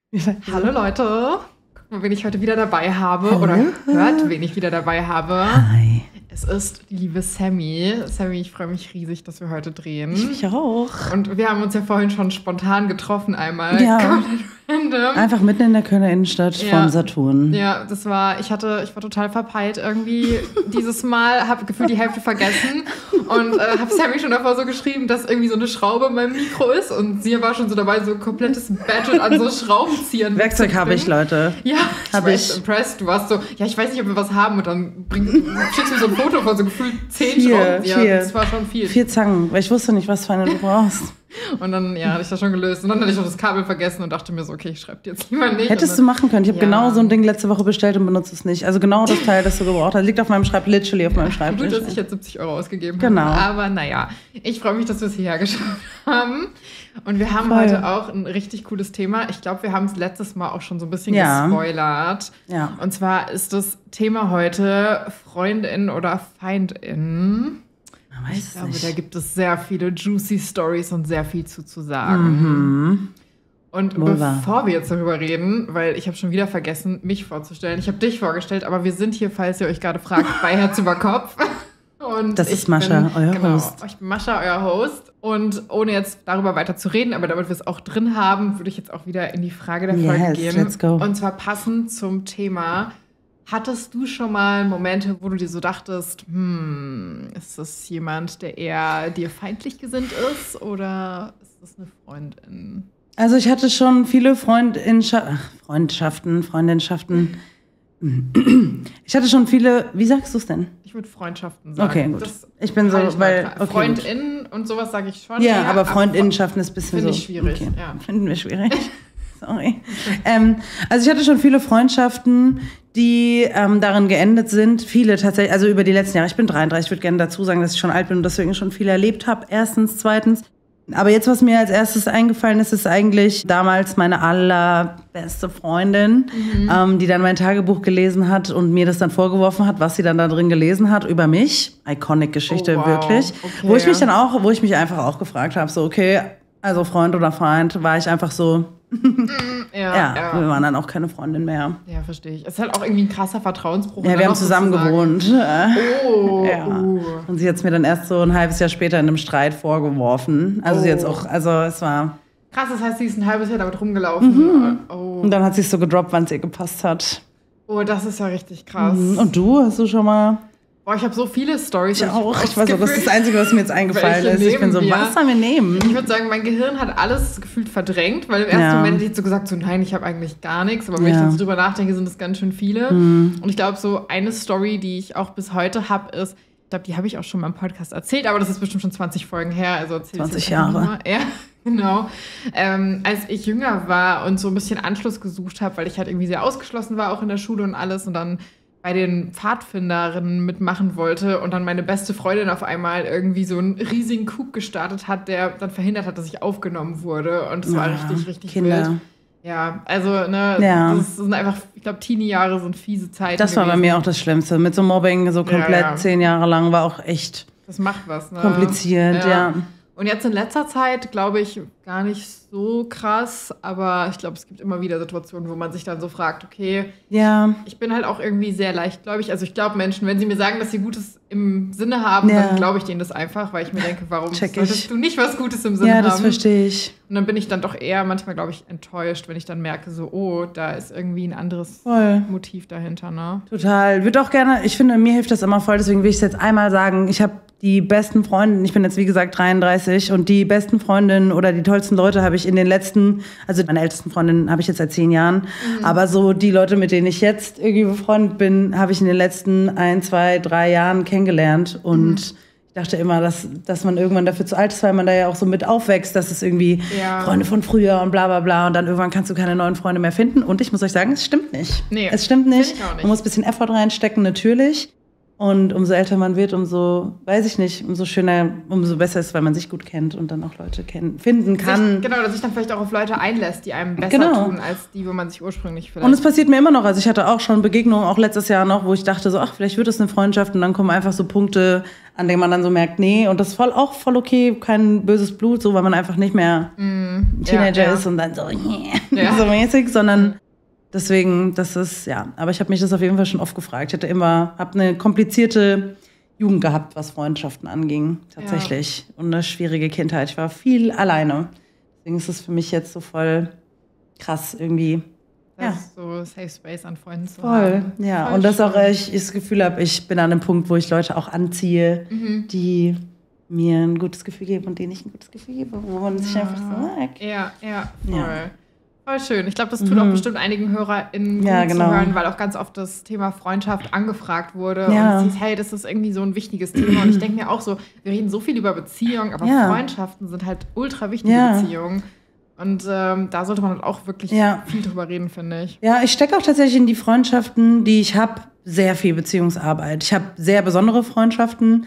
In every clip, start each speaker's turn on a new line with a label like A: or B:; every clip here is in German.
A: Hallo Leute, guck mal, wen ich heute wieder dabei habe. Hallo. Oder hört, wen ich wieder dabei habe.
B: Hi.
A: Es ist die liebe Sammy. Sammy, ich freue mich riesig, dass wir heute drehen.
B: Ich mich auch.
A: Und wir haben uns ja vorhin schon spontan getroffen einmal.
B: Ja. Einfach mitten in der Kölner Innenstadt vom Saturn.
A: Ja, ich war total verpeilt irgendwie dieses Mal, habe gefühlt die Hälfte vergessen und habe Sammy schon davor so geschrieben, dass irgendwie so eine Schraube in meinem Mikro ist und sie war schon so dabei, so ein komplettes Battle an so Schraubenziehern.
B: Werkzeug habe ich, Leute.
A: Ja, ich war echt impressed. Du warst so, ja, ich weiß nicht, ob wir was haben und dann schickst du mir so ein Foto von so gefühlt 10 Schrauben. Ja, das war schon viel.
B: 4 Zangen, weil ich wusste nicht, was für eine du brauchst.
A: Und dann, hatte ich das schon gelöst. Und dann hatte ich auch das Kabel vergessen und dachte mir so, okay, ich schreibe dir jetzt lieber nicht.
B: Hättest du machen können. Ich habe genau so ein Ding letzte Woche bestellt und benutze es nicht. Also genau das Teil, das du gebraucht hast. Liegt auf meinem Schreibtisch, literally auf meinem Schreibtisch.
A: Gut, dass ich jetzt 70 € ausgegeben
B: habe.
A: Aber naja, ich freue mich, dass wir es hierher geschafft haben. Und wir haben heute auch ein richtig cooles Thema. Ich glaube, wir haben es letztes Mal auch schon so ein bisschen gespoilert.
B: Ja.
A: Und zwar ist das Thema heute Freundin oder Feindin. Ich glaube, da gibt es sehr viele juicy Stories und sehr viel zu sagen.
B: Mhm.
A: Und bevor wir jetzt darüber reden, weil ich habe schon wieder vergessen, mich vorzustellen. Ich habe dich vorgestellt, aber wir sind hier, falls ihr euch gerade fragt, bei Herz über Kopf. Und
B: das ist Mascha, euer Host.
A: Ich bin Mascha, euer Host. Und ohne jetzt darüber weiter zu reden, aber damit wir es auch drin haben, würde ich jetzt auch wieder in die Frage der Folge gehen.
B: Let's go.
A: Und zwar passend zum Thema: Hattest du schon mal Momente, wo du dir so dachtest, ist das jemand, der eher dir feindlich gesinnt ist oder ist das eine Freundin?
B: Also ich hatte schon viele Freundschaften. Ich hatte schon viele, wie sagst du es denn?
A: Ich würde Freundschaften sagen.
B: Okay, gut. Ich bin so, weil
A: Freundinnen und sowas sage ich schon.
B: Ja, aber Freundinnenschaften ist ein bisschen so.
A: Finde ich schwierig.
B: Okay. Ja. Finden wir schwierig. Sorry. Also ich hatte schon viele Freundschaften, die darin geendet sind. Viele tatsächlich, also über die letzten Jahre. Ich bin 33, ich würde gerne dazu sagen, dass ich schon alt bin und deswegen schon viel erlebt habe. Erstens, zweitens. Aber jetzt, was mir als erstes eingefallen ist, ist eigentlich damals meine allerbeste Freundin, die dann mein Tagebuch gelesen hat und mir das dann vorgeworfen hat, was sie dann da drin gelesen hat über mich. Iconic Geschichte, wirklich. Okay, wo ich mich einfach auch gefragt habe, so okay, also Freund oder Feind, war ich einfach so. Ja, wir waren dann auch keine Freundin mehr.
A: Ja, verstehe ich. Es ist halt auch irgendwie ein krasser Vertrauensbruch.
B: Ja, wir haben zusammen gewohnt.
A: Ja.
B: Und sie hat es mir dann erst so ein halbes Jahr später in einem Streit vorgeworfen. Also sie jetzt auch, es war...
A: Krass, das heißt, sie ist ein halbes Jahr damit rumgelaufen.
B: Und dann hat sie es so gedroppt, wann es ihr gepasst hat.
A: Oh, das ist ja richtig krass.
B: Und du, hast du schon mal...
A: Boah, ich habe so viele Storys.
B: Ich auch. Ich weiß auch, das ist das Einzige, was mir jetzt eingefallen ist. Ich bin so, was sollen wir nehmen?
A: Ich würde sagen, mein Gehirn hat alles gefühlt verdrängt, weil im ersten Moment hätte ich so gesagt, so nein, ich habe eigentlich gar nichts. Aber wenn ich dann so drüber nachdenke, sind das ganz schön viele. Und ich glaube, so eine Story, die ich auch bis heute habe, ist, ich glaube, die habe ich auch schon mal im Podcast erzählt, aber das ist bestimmt schon 20 Folgen her. Also
B: 20 Jahre.
A: Ja, genau. Als ich jünger war und so ein bisschen Anschluss gesucht habe, weil ich halt irgendwie sehr ausgeschlossen war, auch in der Schule und alles, und dann bei den Pfadfinderinnen mitmachen wollte und dann meine beste Freundin auf einmal irgendwie so einen riesigen Coup gestartet hat, der dann verhindert hat, dass ich aufgenommen wurde. Und das war richtig wild. Ja, also, das sind einfach, ich glaube, Teenie-Jahre sind fiese Zeiten.
B: Das war bei mir auch das Schlimmste. Mit so Mobbing, so komplett 10 Jahre lang, war auch echt
A: das macht was, ne?
B: Kompliziert, ja.
A: Und jetzt in letzter Zeit, glaube ich, gar nicht so krass, aber ich glaube, es gibt immer wieder Situationen, wo man sich dann so fragt, okay, ich bin halt auch irgendwie sehr leichtgläubig. Also ich glaube Menschen, wenn sie mir sagen, dass sie Gutes im Sinne haben, dann glaube ich denen das einfach, weil ich mir denke, warum solltest du nicht was Gutes im Sinne haben?
B: Ja, das verstehe ich.
A: Und dann bin ich dann doch eher manchmal, glaube ich, enttäuscht, wenn ich dann merke, so, oh, da ist irgendwie ein anderes Motiv dahinter, ne?
B: Total. Würde auch gerne, ich finde, mir hilft das immer voll, deswegen will ich es jetzt einmal sagen, ich habe die besten Freundinnen, ich bin jetzt wie gesagt 33 und die besten Freundinnen oder die tollsten Leute habe ich in den letzten, also meine ältesten Freundinnen habe ich jetzt seit 10 Jahren, aber so die Leute, mit denen ich jetzt irgendwie befreundet bin, habe ich in den letzten 1, 2, 3 Jahren kennengelernt und ich dachte immer, dass man irgendwann dafür zu alt ist, weil man da ja auch so mit aufwächst, dass es irgendwie Freunde von früher und bla bla bla und dann irgendwann kannst du keine neuen Freunde mehr finden und ich muss euch sagen, es stimmt nicht.
A: Nee,
B: es stimmt nicht. Man muss ein bisschen Effort reinstecken, natürlich. Und umso älter man wird, umso, weiß ich nicht, umso schöner, umso besser ist, weil man sich gut kennt und dann auch Leute finden kann.
A: Dass sich dann vielleicht auch auf Leute einlässt, die einem besser tun, als die, wo man sich ursprünglich vielleicht...
B: Und es passiert mir immer noch. Also ich hatte auch schon Begegnungen, auch letztes Jahr noch, wo ich dachte so, ach, vielleicht wird es eine Freundschaft. Und dann kommen einfach so Punkte, an denen man dann so merkt, nee. Und das ist auch voll okay, kein böses Blut, so, weil man einfach nicht mehr Teenager ist und dann so, so mäßig, sondern... Deswegen, das ist, ja, aber ich habe mich das auf jeden Fall schon oft gefragt. Ich habe eine komplizierte Jugend gehabt, was Freundschaften anging, tatsächlich. Ja. Und eine schwierige Kindheit. Ich war viel alleine. Deswegen ist es für mich jetzt so voll krass irgendwie.
A: Das ist so Safe Space an Freunden zu
B: haben. Ja. Voll und dass auch ich das Gefühl habe, ich bin an einem Punkt, wo ich Leute auch anziehe, die mir ein gutes Gefühl geben und denen ich ein gutes Gefühl gebe, wo man sich einfach so mag.
A: Ja, voll. Voll schön. Ich glaube, das tut auch bestimmt einigen HörerInnen gut zu hören, weil auch ganz oft das Thema Freundschaft angefragt wurde. Ja. Und es hieß, hey, das ist irgendwie so ein wichtiges Thema. Und ich denke mir auch so, wir reden so viel über Beziehungen, aber Freundschaften sind halt ultra wichtige Beziehungen. Und da sollte man halt auch wirklich viel drüber reden, finde ich. Ja,
B: ich stecke auch tatsächlich in die Freundschaften, die ich habe, sehr viel Beziehungsarbeit. Ich habe sehr besondere Freundschaften.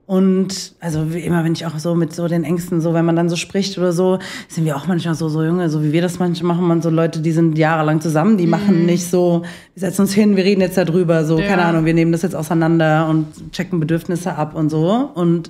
B: Und also immer, wenn ich auch so mit so den Ängsten, so wenn man dann so spricht oder so, sind wir auch manchmal so Junge, so wie wir das manchmal machen, man so Leute, die sind jahrelang zusammen, die machen nicht so, wir setzen uns hin, wir reden jetzt darüber, so, keine Ahnung, wir nehmen das jetzt auseinander und checken Bedürfnisse ab und so. Und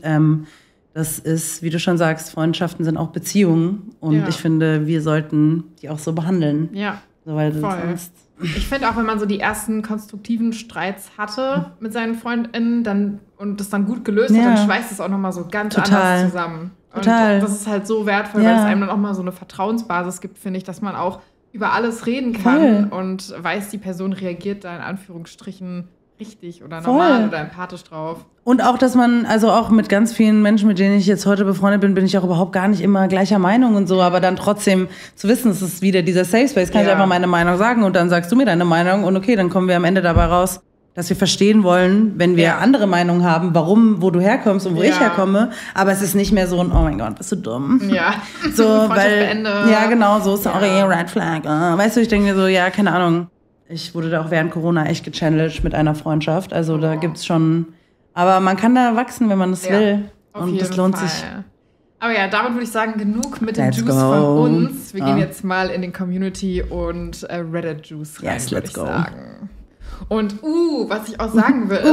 B: das ist, wie du schon sagst, Freundschaften sind auch Beziehungen. Und ich finde, wir sollten die auch so behandeln.
A: Ja,
B: so, weil
A: voll. Sonst ich finde auch, wenn man so die ersten konstruktiven Streits hatte mit seinen FreundInnen und das dann gut gelöst hat, dann schweißt es auch nochmal so ganz anders zusammen.
B: Total.
A: Und das ist halt so wertvoll, weil es einem dann auch mal so eine Vertrauensbasis gibt, finde ich, dass man auch über alles reden kann und weiß, die Person reagiert da in Anführungsstrichen richtig oder normal oder empathisch drauf.
B: Und auch, dass man, also auch mit ganz vielen Menschen, mit denen ich jetzt heute befreundet bin, bin ich auch überhaupt gar nicht immer gleicher Meinung und so, aber dann trotzdem zu wissen, es ist wieder dieser Safe Space, kann ich einfach meine Meinung sagen und dann sagst du mir deine Meinung und okay, dann kommen wir am Ende dabei raus, dass wir verstehen wollen, wenn wir andere Meinungen haben, wo du herkommst und wo ich herkomme, aber es ist nicht mehr so ein, oh mein Gott, bist du dumm.
A: Ja,
B: so, weil, ja genau, so, sorry, Red Flag. Weißt du, ich denke mir so, ja, keine Ahnung. Ich wurde da auch während Corona echt gechallenged mit einer Freundschaft. Also da gibt's schon. Aber man kann da wachsen, wenn man das will. Und das lohnt sich.
A: Aber ja, damit würde ich sagen, genug mit dem Juice von uns. Wir gehen jetzt mal in den Community und Reddit Juice rein, würde ich sagen. Und was ich auch sagen will, ist,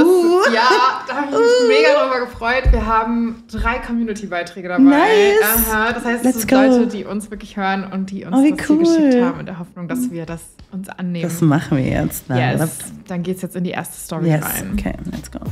A: da habe ich mich mega drüber gefreut. Wir haben 3 Community-Beiträge dabei.
B: Nice.
A: Aha, das heißt, es sind Leute, die uns wirklich hören und die uns das hier geschickt haben, in der Hoffnung, dass wir das uns annehmen.
B: Das machen wir jetzt.
A: Yes. Dann geht's jetzt in die erste Story rein.
B: Okay, let's go.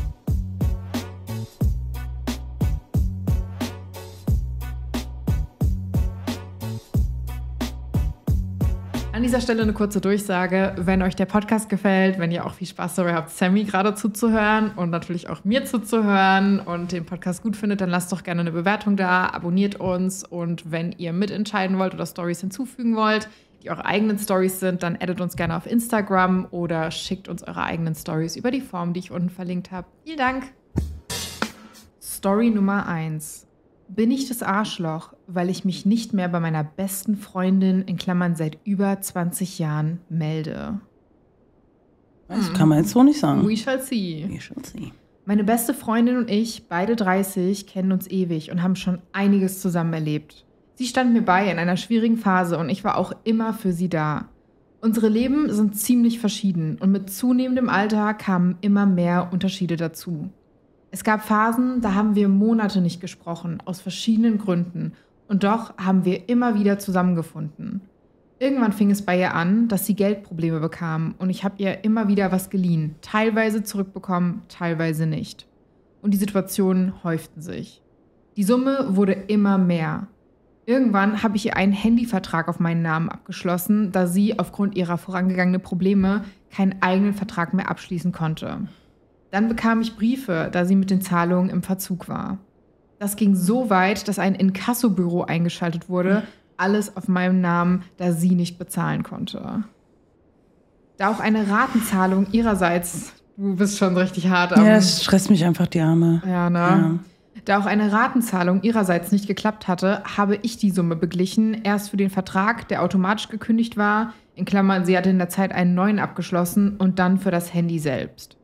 A: An dieser Stelle eine kurze Durchsage. Wenn euch der Podcast gefällt, wenn ihr auch viel Spaß dabei habt, Sammy gerade zuzuhören und natürlich auch mir zuzuhören und den Podcast gut findet, dann lasst doch gerne eine Bewertung da, abonniert uns und wenn ihr mitentscheiden wollt oder Stories hinzufügen wollt, die eure eigenen Stories sind, dann addet uns gerne auf Instagram oder schickt uns eure eigenen Stories über die Form, die ich unten verlinkt habe. Vielen Dank. Story Nummer 1. Bin ich das Arschloch, weil ich mich nicht mehr bei meiner besten Freundin in Klammern seit über 20 Jahren melde?
B: Das kann man jetzt so nicht sagen.
A: We shall see. Meine beste Freundin und ich, beide 30, kennen uns ewig und haben schon einiges zusammen erlebt. Sie stand mir bei in einer schwierigen Phase und ich war auch immer für sie da. Unsere Leben sind ziemlich verschieden und mit zunehmendem Alter kamen immer mehr Unterschiede dazu. Es gab Phasen, da haben wir Monate nicht gesprochen, aus verschiedenen Gründen. Und doch haben wir immer wieder zusammengefunden. Irgendwann fing es bei ihr an, dass sie Geldprobleme bekam und ich habe ihr immer wieder was geliehen, teilweise zurückbekommen, teilweise nicht. Und die Situationen häuften sich. Die Summe wurde immer mehr. Irgendwann habe ich ihr einen Handyvertrag auf meinen Namen abgeschlossen, da sie aufgrund ihrer vorangegangenen Probleme keinen eigenen Vertrag mehr abschließen konnte. Dann bekam ich Briefe, da sie mit den Zahlungen im Verzug war. Das ging so weit, dass ein Inkassobüro eingeschaltet wurde, alles auf meinem Namen, da sie nicht bezahlen konnte. Da auch eine Ratenzahlung ihrerseits, du bist schon richtig hart am...
B: Ja, das stresst mich einfach, die Arme.
A: Ja, ne? Ja. Da auch eine Ratenzahlung ihrerseits nicht geklappt hatte, habe ich die Summe beglichen, erst für den Vertrag, der automatisch gekündigt war, in Klammern, sie hatte in der Zeit einen neuen abgeschlossen, und dann für das Handy selbst.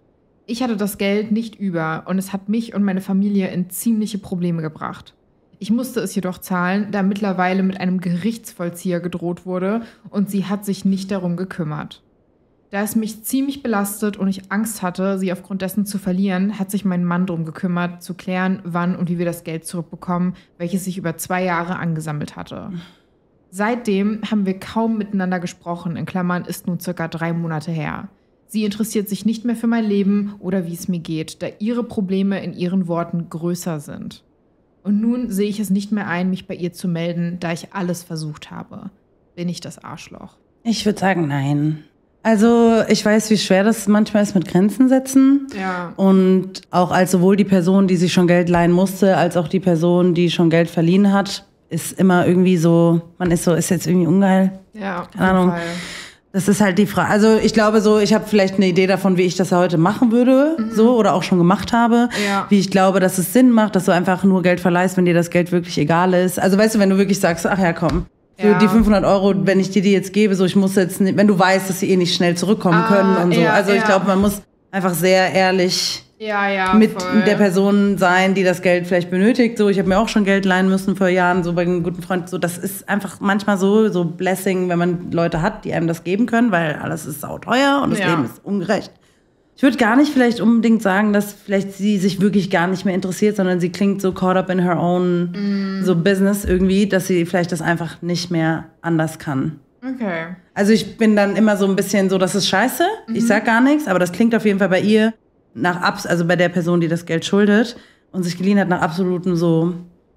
A: Ich hatte das Geld nicht über und es hat mich und meine Familie in ziemliche Probleme gebracht. Ich musste es jedoch zahlen, da mittlerweile mit einem Gerichtsvollzieher gedroht wurde und sie hat sich nicht darum gekümmert. Da es mich ziemlich belastet und ich Angst hatte, sie aufgrund dessen zu verlieren, hat sich mein Mann darum gekümmert, zu klären, wann und wie wir das Geld zurückbekommen, welches sich über 2 Jahre angesammelt hatte. Seitdem haben wir kaum miteinander gesprochen, in Klammern ist nun circa 3 Monate her. Sie interessiert sich nicht mehr für mein Leben oder wie es mir geht, da ihre Probleme in ihren Worten größer sind. Und nun sehe ich es nicht mehr ein, mich bei ihr zu melden, da ich alles versucht habe. Bin ich das Arschloch?
B: Ich würde sagen, nein. Also ich weiß, wie schwer das manchmal ist mit Grenzen setzen.
A: Ja.
B: Und auch als sowohl die Person, die sich schon Geld leihen musste, als auch die Person, die schon Geld verliehen hat, ist immer irgendwie so, man ist so, ist jetzt irgendwie ungeil.
A: Ja, auf
B: Keine Ahnung.
A: Fall.
B: Das ist halt die Frage. Also ich glaube so, ich habe vielleicht eine Idee davon, wie ich das heute machen würde, so oder auch schon gemacht habe.
A: Ja.
B: Wie ich glaube, dass es Sinn macht, dass du einfach nur Geld verleihst, wenn dir das Geld wirklich egal ist. Also weißt du, wenn du wirklich sagst, ach ja, komm, für die 500 €, wenn ich dir die jetzt gebe, so ich muss jetzt nicht, wenn du weißt, dass sie eh nicht schnell zurückkommen können und so.
A: Ja,
B: also ich glaube, man muss einfach sehr ehrlich mit
A: voll.
B: der Person sein, die das Geld vielleicht benötigt. So, ich habe mir auch schon Geld leihen müssen vor Jahren, so bei einem guten Freund. So, das ist einfach manchmal so Blessing, wenn man Leute hat, die einem das geben können, weil alles ist sauteuer und das Leben ist ungerecht. Ich würde gar nicht vielleicht unbedingt sagen, dass vielleicht sie sich wirklich gar nicht mehr interessiert, sondern sie klingt so caught up in her own so Business irgendwie, dass sie vielleicht das einfach nicht mehr anders kann.
A: Okay.
B: Also ich bin dann immer so ein bisschen so, das ist scheiße, ich sag gar nichts, aber das klingt auf jeden Fall bei ihr also bei der Person, die das Geld schuldet und sich geliehen hat, nach absolutem so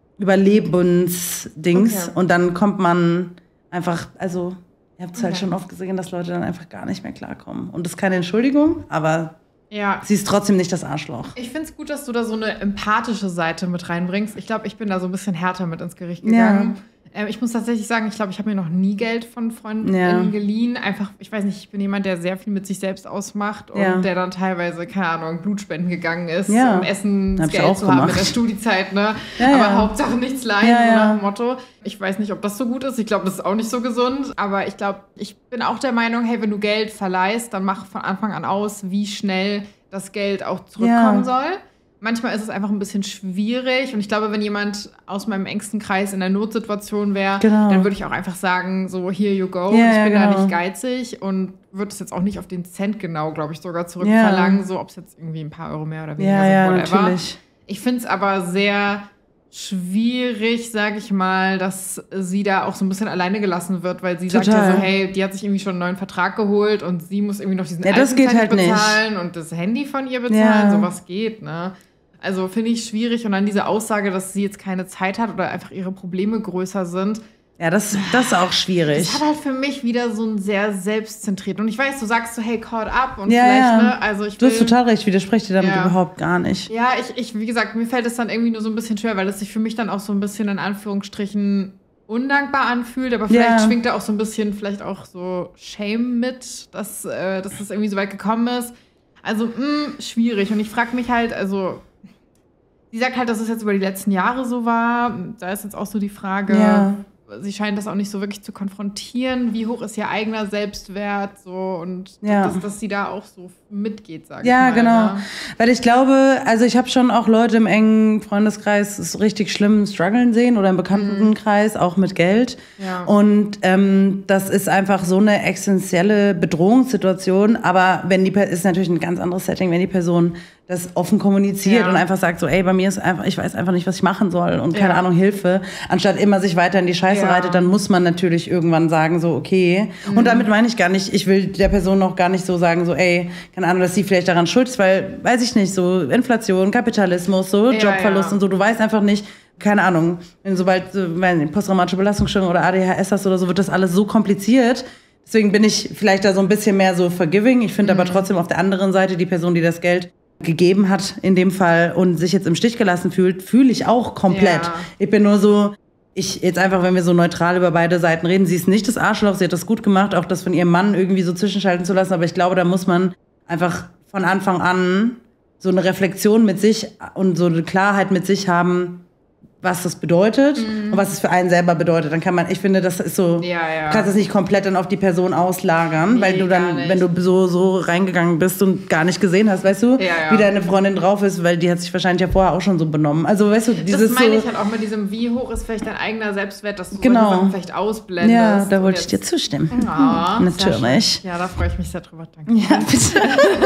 B: Überlebensdings. Und dann kommt man einfach, also ihr habt es halt schon oft gesehen, dass Leute dann einfach gar nicht mehr klarkommen. Und das ist keine Entschuldigung, aber sie ist trotzdem nicht das Arschloch.
A: Ich finde es gut, dass du da so eine empathische Seite mit reinbringst. Ich glaube, ich bin da so ein bisschen härter mit ins Gericht gegangen. Ich muss tatsächlich sagen, ich glaube, ich habe mir noch nie Geld von Freunden geliehen. Einfach, ich weiß nicht, ich bin jemand, der sehr viel mit sich selbst ausmacht und der dann teilweise, keine Ahnung, Blutspenden gegangen ist, um Essensgeld zu haben in der Studiezeit, ne? Aber Hauptsache nichts leihen, so nach dem Motto. Ich weiß nicht, ob das so gut ist. Ich glaube, das ist auch nicht so gesund. Aber ich glaube, ich bin auch der Meinung, hey, wenn du Geld verleihst, dann mach von Anfang an aus, wie schnell das Geld auch zurückkommen soll. Manchmal ist es einfach ein bisschen schwierig. Und ich glaube, wenn jemand aus meinem engsten Kreis in der Notsituation wäre, dann würde ich auch einfach sagen, so, here you go. Ich bin da nicht geizig und würde es jetzt auch nicht auf den Cent genau, glaube ich, sogar zurückverlangen. So, ob es jetzt irgendwie ein paar Euro mehr oder weniger sind, whatever. Natürlich. Ich finde es aber sehr schwierig, sage ich mal, dass sie da auch so ein bisschen alleine gelassen wird, weil sie sagt ja so, hey, die hat sich irgendwie schon einen neuen Vertrag geholt und sie muss irgendwie noch diesen alten Cent bezahlen und das Handy von ihr bezahlen. So was geht, ne? Also finde ich schwierig. Und dann diese Aussage, dass sie jetzt keine Zeit hat oder einfach ihre Probleme größer sind.
B: Ja, das ist auch schwierig.
A: Das hat halt für mich wieder so ein sehr selbstzentriert. Und ich weiß, du sagst so, hey, caught up und vielleicht, ne? Also
B: du hast total recht, widerspreche dir damit überhaupt gar nicht.
A: Ja, wie gesagt, mir fällt es dann irgendwie nur so ein bisschen schwer, weil es sich für mich dann auch so ein bisschen in Anführungsstrichen undankbar anfühlt. Aber vielleicht schwingt da auch so ein bisschen vielleicht auch so Shame mit, dass das irgendwie so weit gekommen ist. Also, schwierig. Und ich frage mich halt, also sie sagt halt, dass es jetzt über die letzten Jahre so war. Da ist jetzt auch so die Frage, sie scheint das auch nicht so wirklich zu konfrontieren. Wie hoch ist ihr eigener Selbstwert? So, und dass sie da auch so mitgeht, sage ich mal.
B: Ja, genau.
A: Ne?
B: Weil ich glaube, also ich habe schon auch Leute im engen Freundeskreis so richtig schlimm strugglen sehen oder im Bekanntenkreis, auch mit Geld. Ja. Und das ist einfach so eine existenzielle Bedrohungssituation. Aber ist natürlich ein ganz anderes Setting, wenn die Person das offen kommuniziert und einfach sagt so, ey, bei mir ist einfach, ich weiß einfach nicht, was ich machen soll und keine Ahnung, Hilfe. Anstatt immer sich weiter in die Scheiße reitet, dann muss man natürlich irgendwann sagen so, okay. Und damit meine ich gar nicht, ich will der Person noch gar nicht so sagen so, ey, keine Ahnung, dass sie vielleicht daran schuld ist, weil, weiß ich nicht, so Inflation, Kapitalismus, so Jobverlust und so, du weißt einfach nicht, keine Ahnung, sobald posttraumatische Belastungsstörung oder ADHS hast oder so, wird das alles so kompliziert. Deswegen bin ich vielleicht da so ein bisschen mehr so forgiving. Ich finde aber trotzdem auf der anderen Seite die Person, die das Geld gegeben hat in dem Fall und sich jetzt im Stich gelassen fühlt, fühle ich auch komplett. Ja. Ich bin nur so, jetzt einfach, wenn wir so neutral über beide Seiten reden, sie ist nicht das Arschloch, sie hat das gut gemacht, auch das von ihrem Mann irgendwie so zwischenschalten zu lassen, aber ich glaube, da muss man einfach von Anfang an so eine Reflexion mit sich und so eine Klarheit mit sich haben, was das bedeutet und was es für einen selber bedeutet. Dann kann man, ich finde, das ist so, du kannst das nicht komplett dann auf die Person auslagern, weil du dann, wenn du so reingegangen bist und gar nicht gesehen hast, weißt du, wie deine Freundin drauf ist, weil die hat sich wahrscheinlich ja vorher auch schon so benommen. Also, weißt du, dieses
A: das meine
B: so,
A: ich halt auch mit diesem, wie hoch ist vielleicht dein eigener Selbstwert, dass du solche Sachen vielleicht ausblendest.
B: Ja, da wollte ich dir zustimmen. Natürlich.
A: Ja, da freue ich mich sehr drüber. Danke.
B: Ja, bitte.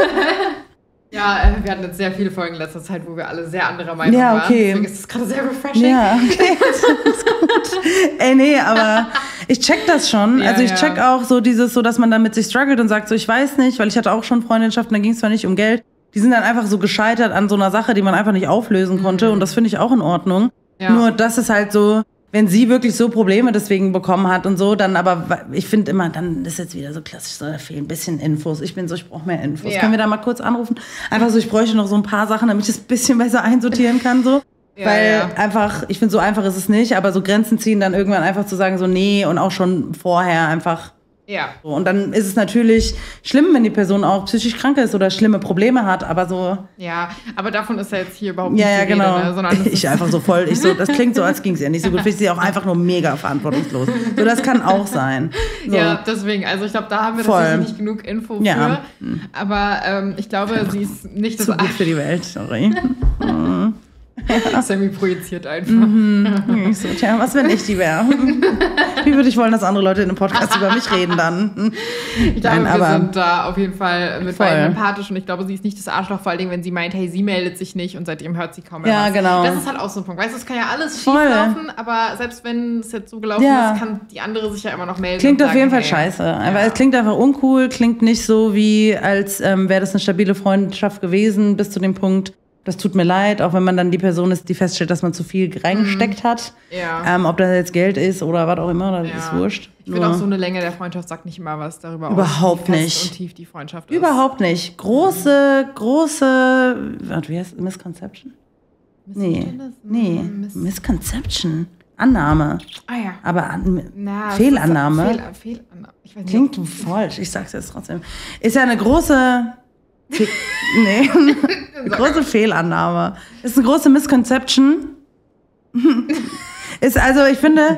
A: Ja, wir hatten jetzt sehr viele Folgen in letzter Zeit, wo wir alle sehr anderer Meinung waren. Deswegen ist es gerade sehr refreshing.
B: Ja, okay, das ist gut. Nee, aber ich check das schon. Also ich check auch so dieses, so dass man dann mit sich struggelt und sagt so, ich weiß nicht, weil ich hatte auch schon Freundschaften, da ging es zwar nicht um Geld, die sind dann einfach so gescheitert an so einer Sache, die man einfach nicht auflösen konnte und das finde ich auch in Ordnung. Ja. Nur das ist halt so, wenn sie wirklich so Probleme deswegen bekommen hat und so, dann aber, ich finde immer, dann ist jetzt wieder so klassisch, so, da fehlen ein bisschen Infos. Ich bin so, ich brauche mehr Infos. Können wir da mal kurz anrufen? Einfach so, ich bräuchte noch so ein paar Sachen, damit ich das ein bisschen besser einsortieren kann, so. Weil einfach, ich finde, so einfach ist es nicht, aber so Grenzen ziehen, dann irgendwann einfach zu sagen, so, nee, und auch schon vorher einfach. Ja. So. Und dann ist es natürlich schlimm, wenn die Person auch psychisch krank ist oder schlimme Probleme hat, aber so.
A: Ja, aber davon ist ja jetzt hier überhaupt nicht die Rede,
B: genau.
A: Ne? Sondern
B: ich einfach so voll, das klingt so, als ging es ja nicht so gut. Finde ich sie auch einfach nur mega verantwortungslos. So, das kann auch sein. So.
A: Ja, deswegen, also ich glaube, da haben wir tatsächlich nicht genug Info für. Aber ich glaube, sie ist nicht das
B: so gut für die Welt, sorry.
A: Sammy projiziert einfach.
B: Ich so, tja, was, wenn ich die wäre? Wie würde ich wollen, dass andere Leute in einem Podcast über mich reden dann?
A: Ich glaube, wir sind da auf jeden Fall mit beiden empathisch und ich glaube, sie ist nicht das Arschloch, vor allen Dingen, wenn sie meint, hey, sie meldet sich nicht und seitdem hört sie kaum mehr was. Genau. Das ist halt auch so ein Punkt. Weißt du, es kann ja alles schief laufen, aber selbst wenn es jetzt so gelaufen ist, kann die andere sich ja immer noch melden.
B: Klingt auf jeden Fall scheiße. Es klingt einfach uncool, klingt nicht so wie, als wäre das eine stabile Freundschaft gewesen, bis zu dem Punkt, das tut mir leid, auch wenn man dann die Person ist, die feststellt, dass man zu viel reingesteckt hat. Ja. Ob das jetzt Geld ist oder was auch immer, das ist wurscht.
A: Ich finde auch so eine Länge der Freundschaft sagt nicht immer was darüber
B: Überhaupt
A: aus, wie
B: nicht.
A: fest und tief die Freundschaft ist.
B: Überhaupt nicht. Große, wie heißt das? Misconception? Nee. Misconception. Annahme.
A: Ah ja.
B: Aber Fehlannahme.
A: Fehlannahme. Ich weiß nicht,
B: klingt falsch, ich sag's jetzt trotzdem. Ist ja eine große... große Fehlannahme. Ist eine große Misconception. Ist also, ich finde,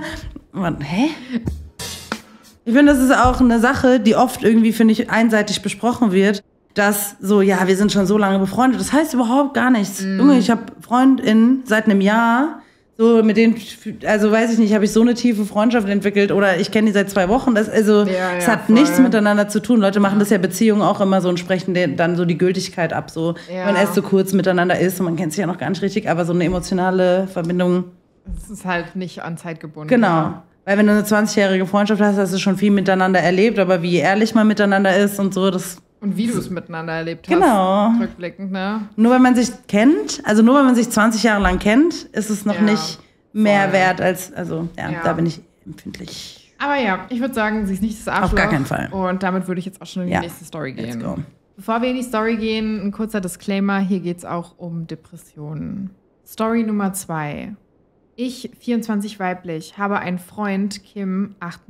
B: Ich finde, das ist auch eine Sache, die oft irgendwie, finde ich, einseitig besprochen wird, dass so, ja, wir sind schon so lange befreundet. Das heißt überhaupt gar nichts. Junge, ich habe FreundInnen seit einem Jahr, so mit denen, also weiß ich nicht, habe ich so eine tiefe Freundschaft entwickelt oder ich kenne die seit 2 Wochen. Es hat nichts miteinander zu tun. Leute machen das ja Beziehungen auch immer so und sprechen dann so die Gültigkeit ab. So, wenn man erst so kurz miteinander ist und man kennt sich ja noch gar nicht richtig, aber so eine emotionale Verbindung.
A: Es ist halt nicht an Zeit gebunden.
B: Genau. Weil wenn du eine 20-jährige Freundschaft hast, hast du schon viel miteinander erlebt, aber wie ehrlich man miteinander ist und so, das...
A: Und wie du es miteinander erlebt hast.
B: Genau.
A: Rückblickend, ne?
B: Nur wenn man sich kennt, also nur wenn man sich 20 Jahre lang kennt, ist es noch nicht mehr wert als, da bin ich empfindlich.
A: Aber ja, ich würde sagen, sie ist nicht das Arschloch.
B: Auf gar keinen Fall.
A: Und damit würde ich jetzt auch schon in die nächste Story gehen.
B: Let's go.
A: Bevor wir in die Story gehen, ein kurzer Disclaimer, hier geht es auch um Depressionen. Story Nummer 2. Ich, 24 weiblich, habe einen Freund, Kim,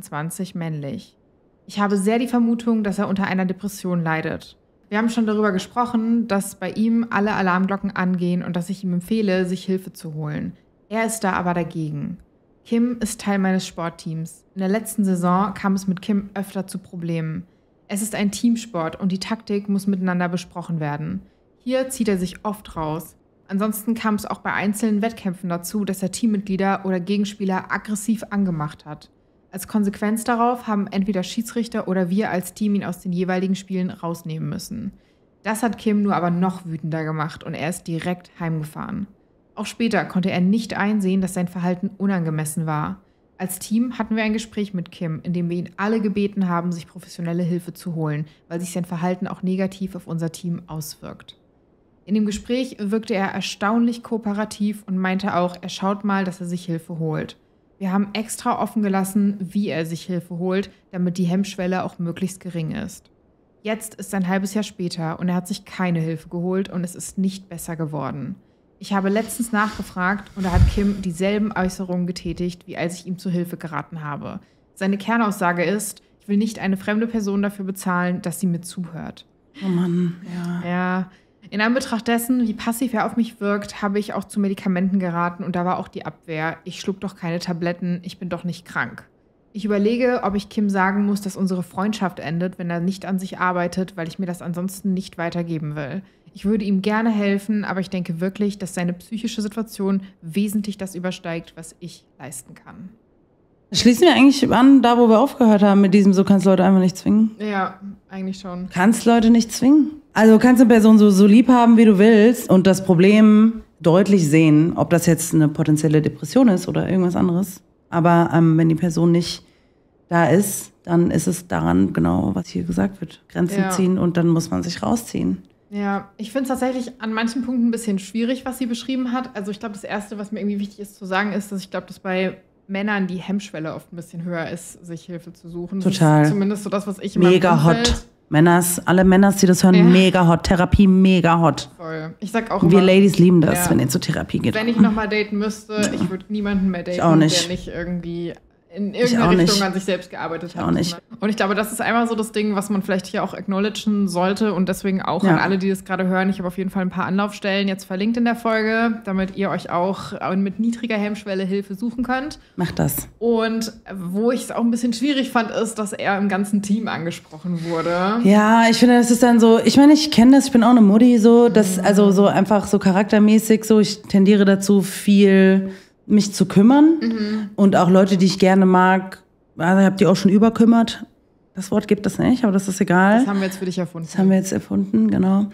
A: 28 männlich. Ich habe sehr die Vermutung, dass er unter einer Depression leidet. Wir haben schon darüber gesprochen, dass bei ihm alle Alarmglocken angehen und dass ich ihm empfehle, sich Hilfe zu holen. Er ist da aber dagegen. Kim ist Teil meines Sportteams. In der letzten Saison kam es mit Kim öfter zu Problemen. Es ist ein Teamsport und die Taktik muss miteinander besprochen werden. Hier zieht er sich oft raus. Ansonsten kam es auch bei einzelnen Wettkämpfen dazu, dass er Teammitglieder oder Gegenspieler aggressiv angemacht hat. Als Konsequenz darauf haben entweder Schiedsrichter oder wir als Team ihn aus den jeweiligen Spielen rausnehmen müssen. Das hat Kim nur aber noch wütender gemacht und er ist direkt heimgefahren. Auch später konnte er nicht einsehen, dass sein Verhalten unangemessen war. Als Team hatten wir ein Gespräch mit Kim, in dem wir ihn alle gebeten haben, sich professionelle Hilfe zu holen, weil sich sein Verhalten auch negativ auf unser Team auswirkt. In dem Gespräch wirkte er erstaunlich kooperativ und meinte auch, er schaut mal, dass er sich Hilfe holt. Wir haben extra offen gelassen, wie er sich Hilfe holt, damit die Hemmschwelle auch möglichst gering ist. Jetzt ist ein halbes Jahr später und er hat sich keine Hilfe geholt und es ist nicht besser geworden. Ich habe letztens nachgefragt und da hat Kim dieselben Äußerungen getätigt, wie als ich ihm zur Hilfe geraten habe. Seine Kernaussage ist, ich will nicht eine fremde Person dafür bezahlen, dass sie mir zuhört.
B: Oh Mann,
A: Ja, In Anbetracht dessen, wie passiv er auf mich wirkt, habe ich auch zu Medikamenten geraten und da war auch die Abwehr. Ich schluck doch keine Tabletten, ich bin doch nicht krank. Ich überlege, ob ich Kim sagen muss, dass unsere Freundschaft endet, wenn er nicht an sich arbeitet, weil ich mir das ansonsten nicht weitergeben will. Ich würde ihm gerne helfen, aber ich denke wirklich, dass seine psychische Situation wesentlich das übersteigt, was ich leisten kann.
B: Schließen wir eigentlich an, da wo wir aufgehört haben, mit diesem, so kannst Leute einfach nicht zwingen?
A: Ja, eigentlich schon.
B: Kannst Leute nicht zwingen? Also kannst eine Person so lieb haben, wie du willst und das Problem deutlich sehen, ob das jetzt eine potenzielle Depression ist oder irgendwas anderes. Aber wenn die Person nicht da ist, dann ist es daran genau, was hier gesagt wird. Grenzen ziehen und dann muss man sich rausziehen.
A: Ja, ich finde es tatsächlich an manchen Punkten ein bisschen schwierig, was sie beschrieben hat. Also ich glaube, das Erste, was mir irgendwie wichtig ist zu sagen, ist, dass ich glaube, dass bei Männern die Hemmschwelle oft ein bisschen höher ist, sich Hilfe zu suchen.
B: Total.
A: Das ist zumindest so das, was ich
B: mega hot. Alle Männers, die das hören, mega hot. Therapie, mega hot.
A: Voll. Ich sag auch
B: wir Ladies lieben das, wenn ihr zur Therapie geht.
A: Wenn ich nochmal daten müsste, ich würde niemanden mehr daten, der nicht irgendwie in irgendeine Richtung an sich selbst gearbeitet hat.
B: Auch nicht.
A: Und ich glaube, das ist einmal so das Ding, was man vielleicht hier auch acknowledgen sollte und deswegen auch an alle, die das gerade hören. Ich habe auf jeden Fall ein paar Anlaufstellen jetzt verlinkt in der Folge, damit ihr euch auch mit niedriger Hemmschwelle Hilfe suchen könnt.
B: Macht das.
A: Und wo ich es auch ein bisschen schwierig fand, ist, dass er im ganzen Team angesprochen wurde.
B: Ja, ich finde, das ist dann so, ich meine, ich kenne das, ich bin auch eine Mutti, so, das, also so einfach so charaktermäßig, so, ich tendiere dazu, viel mich zu kümmern und auch Leute, die ich gerne mag, also ich habe die auch schon überkümmert. Das Wort gibt es nicht, aber das ist egal.
A: Das haben wir jetzt für dich erfunden.
B: Das haben wir jetzt erfunden, genau.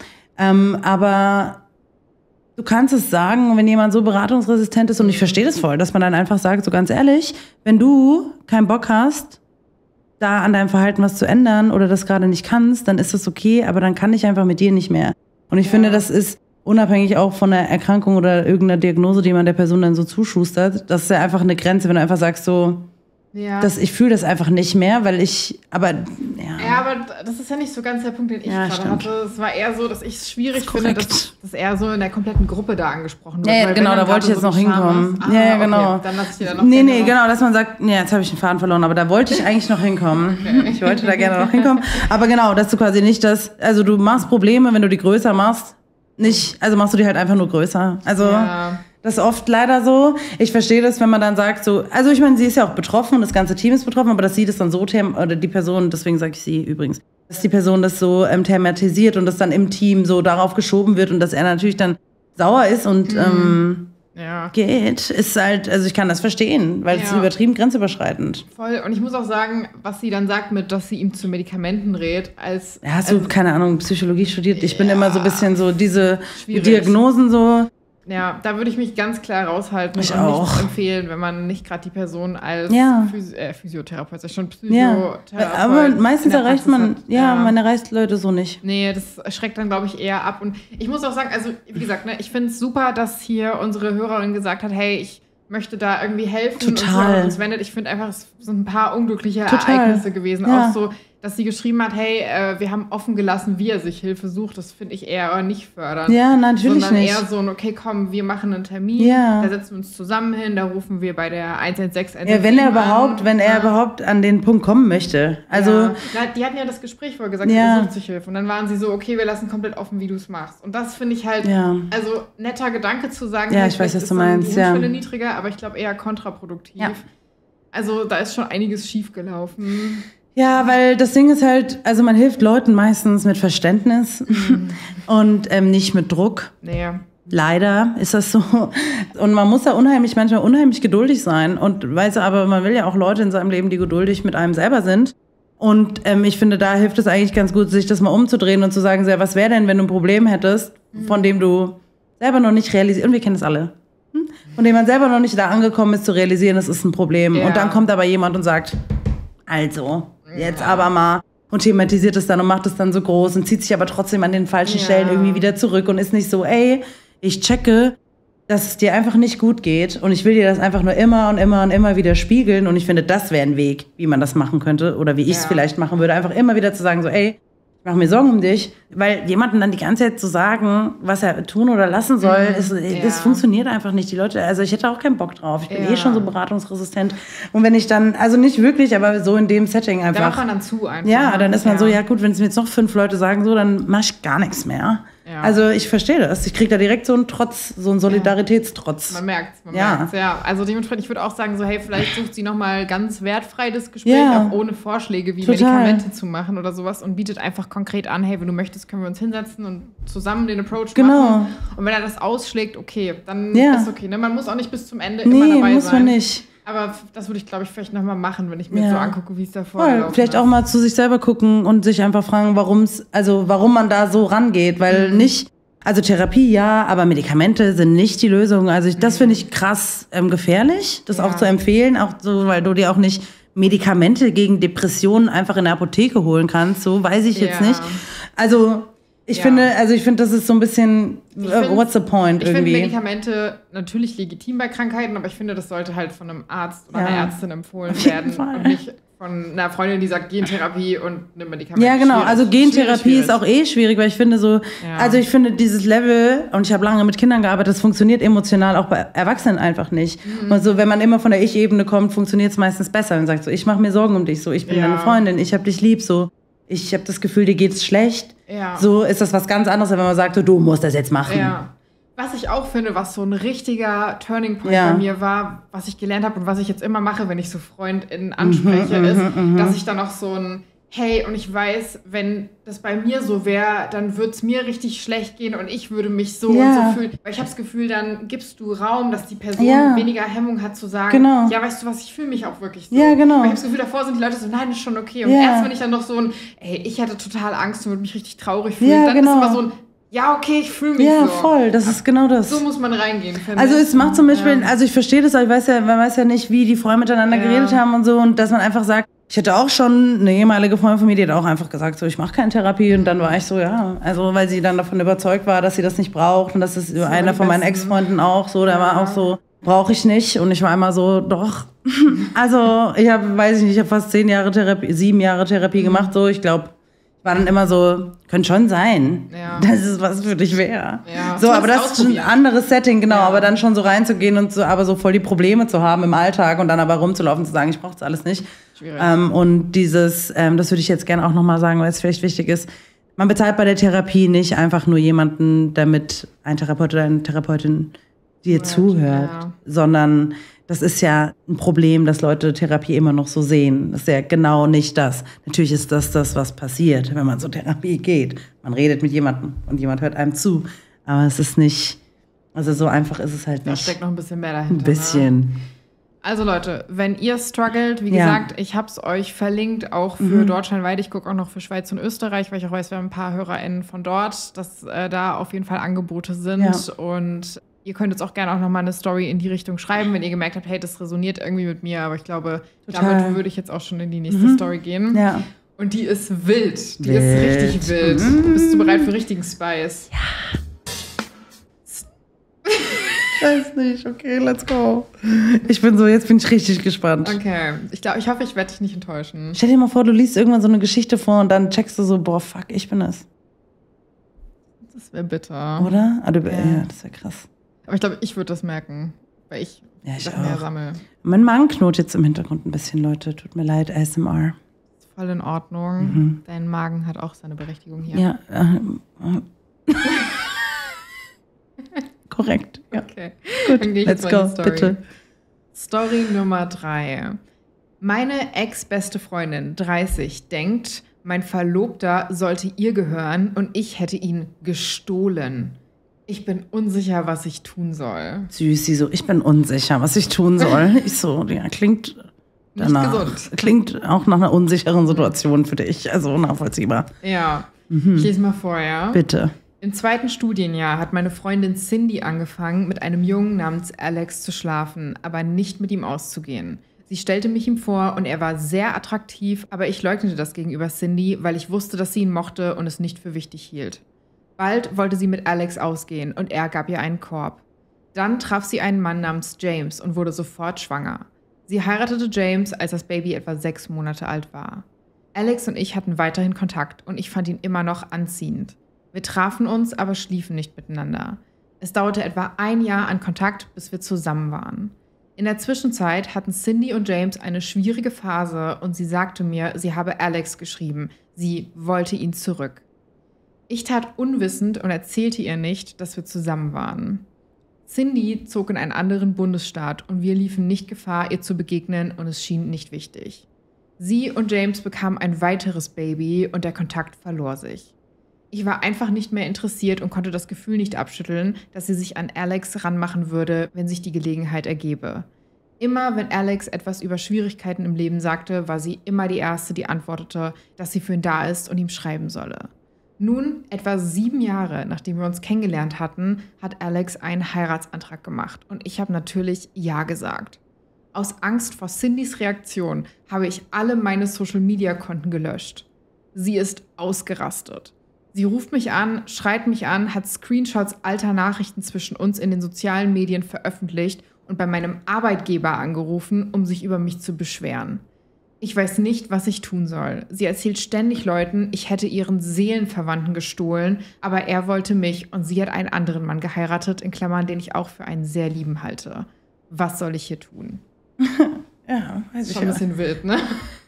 B: Aber du kannst es sagen, wenn jemand so beratungsresistent ist, und ich verstehe das voll, dass man dann einfach sagt, so ganz ehrlich, wenn du keinen Bock hast, da an deinem Verhalten was zu ändern oder das gerade nicht kannst, dann ist das okay, aber dann kann ich einfach mit dir nicht mehr. Und ich finde, das ist unabhängig auch von der Erkrankung oder irgendeiner Diagnose, die man der Person dann so zuschustert, das ist ja einfach eine Grenze, wenn du einfach sagst so, ich fühle das einfach nicht mehr, weil aber
A: das ist ja nicht so ganz der Punkt, den ich gerade hatte. Es war eher so, dass ich es schwierig finde, dass er so in der kompletten Gruppe da angesprochen wird.
B: Ja, genau, da wollte ich jetzt noch hinkommen. Ja, genau.
A: Okay, dann lasse ich dir da noch
B: genau, dass man sagt, jetzt habe ich den Faden verloren, aber da wollte ich eigentlich noch hinkommen. Okay. Ich wollte da gerne noch hinkommen. Aber genau, dass du quasi nicht also du machst Probleme, wenn du die größer machst, also machst du die halt einfach nur größer. Also das ist oft leider so. Ich verstehe das, wenn man dann sagt so, also ich meine, sie ist ja auch betroffen und das ganze Team ist betroffen, aber dass sie das dann so oder die Person, deswegen sage ich sie übrigens, dass die Person das so thematisiert und das dann im Team so darauf geschoben wird und dass er natürlich dann sauer ist und geht, ist halt, also ich kann das verstehen, weil es ist übertrieben grenzüberschreitend.
A: Voll, und ich muss auch sagen, was sie dann sagt mit, dass sie ihm zu Medikamenten rät,
B: hast du, keine Ahnung, Psychologie studiert? Ich bin immer so ein bisschen so, diese Diagnosen so.
A: Ja, da würde ich mich ganz klar raushalten
B: und
A: nicht empfehlen, wenn man nicht gerade die Person als Physiotherapeut, schon Psychotherapeut.
B: Aber meistens erreicht man erreicht Leute so nicht.
A: Nee, das schreckt dann, glaube ich, eher ab. Und ich muss auch sagen, also wie gesagt, ich finde es super, dass hier unsere Hörerin gesagt hat, hey, ich möchte da irgendwie helfen.
B: Total.
A: Und uns wendet. Ich finde einfach, es sind ein paar unglückliche Ereignisse gewesen. Auch so, dass sie geschrieben hat, hey, wir haben offen gelassen, wie er sich Hilfe sucht. Das finde ich eher nicht fördernd.
B: Ja, natürlich
A: sondern
B: nicht.
A: Eher so ein, okay, komm, wir machen einen Termin, da setzen wir uns zusammen hin, da rufen wir bei der 116
B: Ja, wenn er überhaupt an den Punkt kommen möchte. Also
A: die hatten ja das Gespräch vorher gesagt, er sucht sich Hilfe. Und dann waren sie so, okay, wir lassen komplett offen, wie du es machst. Und das finde ich halt, also netter Gedanke zu sagen,
B: ich weiß, was du meinst,
A: die Hemmschwelle niedriger, aber ich glaube eher kontraproduktiv. Ja. Also da ist schon einiges schief gelaufen.
B: Ja, weil das Ding ist halt, also man hilft Leuten meistens mit Verständnis und nicht mit Druck.
A: Nee.
B: Leider ist das so. Und man muss da manchmal unheimlich geduldig sein. Und aber man will ja auch Leute in seinem Leben, die geduldig mit einem selber sind. Und ich finde, da hilft es eigentlich ganz gut, sich das mal umzudrehen und zu sagen, was wäre denn, wenn du ein Problem hättest, von dem du selber noch nicht realisierst, und wir kennen das alle, von dem man selber noch nicht da angekommen ist, zu realisieren, das ist ein Problem. Ja. Und dann kommt aber jemand und sagt, also, jetzt aber mal, und thematisiert es dann und macht es dann so groß und zieht sich aber trotzdem an den falschen Stellen irgendwie wieder zurück und ist nicht so, ey, ich checke, dass es dir einfach nicht gut geht und ich will dir das einfach nur immer und immer und immer wieder spiegeln und ich finde, das wäre ein Weg, wie man das machen könnte oder wie ich es vielleicht machen würde, einfach immer wieder zu sagen, so, ey, ich mache mir Sorgen um dich, weil jemandem dann die ganze Zeit zu sagen, was er tun oder lassen soll, das funktioniert einfach nicht. Die Leute, also ich hätte auch keinen Bock drauf. Ich bin schon so beratungsresistent. Und wenn ich dann, also nicht wirklich, aber so in dem Setting einfach.
A: Da macht man dann zu einfach.
B: Ja, dann ist man so, ja gut, wenn es mir jetzt noch 5 Leute sagen, so, dann mach ich gar nichts mehr. Also ich verstehe das. Ich kriege da direkt so einen Trotz, so einen Solidaritätstrotz.
A: Man merkt's, ja. Also dementsprechend, ich würde auch sagen, so hey, vielleicht sucht sie nochmal ganz wertfrei das Gespräch, auch ohne Vorschläge wie Medikamente zu machen oder sowas und bietet einfach konkret an, hey, wenn du möchtest, können wir uns hinsetzen und zusammen den Approach machen. Und wenn er das ausschlägt, okay, dann ist okay. Ne? Man muss auch nicht bis zum Ende immer dabei sein.
B: Muss man nicht.
A: Aber das würde ich, glaube ich, vielleicht nochmal machen, wenn ich mir so angucke, wie es davor gelaufen
B: vielleicht auch mal zu sich selber gucken und sich einfach fragen, warum man da so rangeht. Weil also Therapie aber Medikamente sind nicht die Lösung. Also das finde ich krass gefährlich, das auch zu empfehlen, auch so, weil du dir auch nicht Medikamente gegen Depressionen einfach in der Apotheke holen kannst. So weiß ich jetzt nicht. Also ich finde, das ist so ein bisschen, what's the point irgendwie?
A: Ich finde Medikamente natürlich legitim bei Krankheiten, aber ich finde, das sollte halt von einem Arzt oder einer Ärztin empfohlen werden und nicht von einer Freundin, die sagt Gentherapie und eine Medikamente.
B: Ja, genau. Also Gentherapie ist auch schwierig, weil ich finde also ich finde dieses Level, und ich habe lange mit Kindern gearbeitet, das funktioniert emotional auch bei Erwachsenen einfach nicht. Und so, wenn man immer von der Ich-Ebene kommt, funktioniert es meistens besser und sagt so, ich mache mir Sorgen um dich, so, ich bin deine Freundin, ich habe dich lieb, so. Ich habe das Gefühl, dir geht's schlecht. Ja. So ist das was ganz anderes, wenn man sagt, so, du musst das jetzt machen.
A: Ja. Was ich auch finde, was so ein richtiger Turning Point bei mir war, was ich gelernt habe und was ich jetzt immer mache, wenn ich so FreundInnen anspreche, ist, dass ich dann auch so ein hey, und ich weiß, wenn das bei mir so wäre, dann würde es mir richtig schlecht gehen und ich würde mich so und so fühlen. Weil ich habe das Gefühl, dann gibst du Raum, dass die Person weniger Hemmung hat zu sagen, ja, weißt du was, ich fühle mich auch wirklich so.
B: Ja, genau.
A: Weil ich habe das Gefühl, davor sind die Leute so, nein, das ist schon okay. Und erst wenn ich dann noch so ein, ey, ich hätte total Angst und würde mich richtig traurig fühlen, dann ist immer so ein, ja, okay, ich fühle mich so.
B: Ja, voll, das ist genau das.
A: So muss man reingehen, finde ich.
B: Also es macht zum Beispiel, also ich verstehe das, aber man weiß ja nicht, wie die vorher miteinander geredet haben und so, und dass man einfach sagt, ich hatte auch schon eine ehemalige Freundin von mir, die hat auch einfach gesagt, so, ich mache keine Therapie, und dann war ich so, ja, also weil sie dann davon überzeugt war, dass sie das nicht braucht, und das ist so einer von meinen Ex-Freunden auch so, der war auch so, brauche ich nicht, und ich war immer so, doch. Also ich habe, ich habe fast 7 Jahre Therapie gemacht, so, ich glaube, war dann immer so, könnte schon sein, dass es was für dich wäre. Ja. So, aber das ist ein anderes Setting, genau, aber dann schon so reinzugehen und so, aber so voll die Probleme zu haben im Alltag und dann aber rumzulaufen und zu sagen, ich brauche das alles nicht. Und dieses, das würde ich jetzt gerne auch nochmal sagen, weil es vielleicht wichtig ist, man bezahlt bei der Therapie nicht einfach nur jemanden, damit ein Therapeut oder eine Therapeutin dir zuhört, sondern das ist ja ein Problem, dass Leute Therapie immer noch so sehen. Das ist ja genau nicht das. Natürlich ist das, was passiert, wenn man zur Therapie geht. Man redet mit jemandem und jemand hört einem zu. Aber es ist nicht, also so einfach ist es halt nicht.
A: Da steckt noch ein bisschen mehr dahinter.
B: Ein bisschen.
A: Ne? Also Leute, wenn ihr struggelt, wie gesagt, ich habe es euch verlinkt, auch für deutschlandweit. Ich gucke auch noch für Schweiz und Österreich, weil ich auch weiß, wir haben ein paar HörerInnen von dort, dass da auf jeden Fall Angebote sind. Ja. Und ihr könnt jetzt auch gerne auch nochmal eine Story in die Richtung schreiben, wenn ihr gemerkt habt, hey, das resoniert irgendwie mit mir. Aber ich glaube, damit würde ich jetzt auch schon in die nächste Story gehen. Ja. Und die ist wild. Die ist richtig wild. Bist du bereit für richtigen Spice?
B: Ja. Ich weiß nicht. Okay, let's go. Jetzt bin ich richtig gespannt.
A: Okay. Ich hoffe, ich werde dich nicht enttäuschen.
B: Stell dir mal vor, du liest irgendwann so eine Geschichte vor und dann checkst du so, boah, fuck, ich bin es.
A: Das wäre bitter.
B: Oder? Ja, das wäre krass.
A: Aber ich glaube, ich würde das merken, weil ich das mehr sammle.
B: Mein Magen knurrt jetzt im Hintergrund ein bisschen, Leute. Tut mir leid, ASMR.
A: Ist voll in Ordnung. Dein Magen hat auch seine Berechtigung hier.
B: Ja. Korrekt. Ja.
A: Okay.
B: Gut,
A: dann gehe ich
B: let's
A: jetzt
B: go,
A: mal in die Story.
B: Bitte.
A: Story Nummer 3. Meine ex-beste Freundin, 30, denkt, mein Verlobter sollte ihr gehören und ich hätte ihn gestohlen. Ich bin unsicher, was ich tun soll.
B: Süß, sie so, ich bin unsicher, was ich tun soll. Ich so, ja, klingt danach. Nicht gesund. Klingt auch nach einer unsicheren Situation für dich. Also nachvollziehbar.
A: Ja, ich lese mal vor, ja?
B: Bitte.
A: Im 2. Studienjahr hat meine Freundin Cindy angefangen, mit einem Jungen namens Alex zu schlafen, aber nicht mit ihm auszugehen. Sie stellte mich ihm vor und er war sehr attraktiv, aber ich leugnete das gegenüber Cindy, weil ich wusste, dass sie ihn mochte und es nicht für wichtig hielt. Bald wollte sie mit Alex ausgehen und er gab ihr einen Korb. Dann traf sie einen Mann namens James und wurde sofort schwanger. Sie heiratete James, als das Baby etwa 6 Monate alt war. Alex und ich hatten weiterhin Kontakt und ich fand ihn immer noch anziehend. Wir trafen uns, aber schliefen nicht miteinander. Es dauerte etwa 1 Jahr an Kontakt, bis wir zusammen waren. In der Zwischenzeit hatten Cindy und James eine schwierige Phase und sie sagte mir, sie habe Alex geschrieben. Sie wollte ihn zurück. Ich tat unwissend und erzählte ihr nicht, dass wir zusammen waren. Cindy zog in einen anderen Bundesstaat und wir liefen nicht Gefahr, ihr zu begegnen und es schien nicht wichtig. Sie und James bekamen ein weiteres Baby und der Kontakt verlor sich. Ich war einfach nicht mehr interessiert und konnte das Gefühl nicht abschütteln, dass sie sich an Alex ranmachen würde, wenn sich die Gelegenheit ergebe. Immer wenn Alex etwas über Schwierigkeiten im Leben sagte, war sie immer die Erste, die antwortete, dass sie für ihn da ist und ihm schreiben solle. Nun, etwa 7 Jahre, nachdem wir uns kennengelernt hatten, hat Alex einen Heiratsantrag gemacht und ich habe natürlich Ja gesagt. Aus Angst vor Cindys Reaktion habe ich alle meine Social-Media-Konten gelöscht. Sie ist ausgerastet. Sie ruft mich an, schreit mich an, hat Screenshots alter Nachrichten zwischen uns in den sozialen Medien veröffentlicht und bei meinem Arbeitgeber angerufen, um sich über mich zu beschweren. Ich weiß nicht, was ich tun soll. Sie erzählt ständig Leuten, ich hätte ihren Seelenverwandten gestohlen, aber er wollte mich und sie hat einen anderen Mann geheiratet, in Klammern, den ich auch für einen sehr lieben halte. Was soll ich hier tun?
B: Ja, weiß ich
A: Schon ein bisschen wild, ne?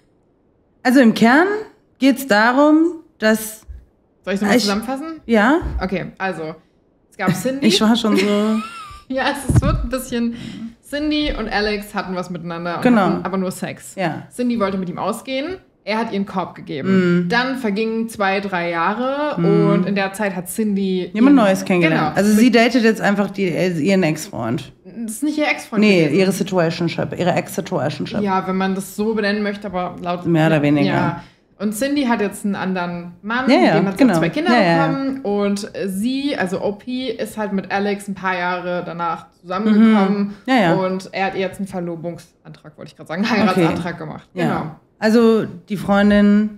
B: Also im Kern geht es darum, dass...
A: Soll ich es nochmal zusammenfassen?
B: Ja.
A: Okay, also, es gab Cindy.
B: Ich war schon so...
A: Ja, es wird ein bisschen... Cindy und Alex hatten was miteinander, und hatten aber nur Sex.
B: Ja.
A: Cindy wollte mit ihm ausgehen, er hat ihren Korb gegeben. Dann vergingen 2-3 Jahre und in der Zeit hat Cindy...
B: jemand Neues kennengelernt.
A: Genau.
B: Also sie datet jetzt einfach ihren Ex-Freund.
A: Das ist nicht ihr Ex-Freund.
B: Nee,
A: gewesen.
B: ihre Ex-Situationship.
A: Ja, wenn man das so benennen möchte, aber laut...
B: Mehr oder weniger.
A: Ja. Und Cindy hat jetzt einen anderen Mann,
B: ja,
A: mit dem hat sie
B: genau.
A: 2 Kinder bekommen. Und sie, also OP, ist halt mit Alex ein paar Jahre danach zusammengekommen. Und er hat ihr jetzt einen Verlobungsantrag, wollte ich gerade sagen, einen Heiratsantrag gemacht.
B: Ja.
A: Genau.
B: Also die Freundin,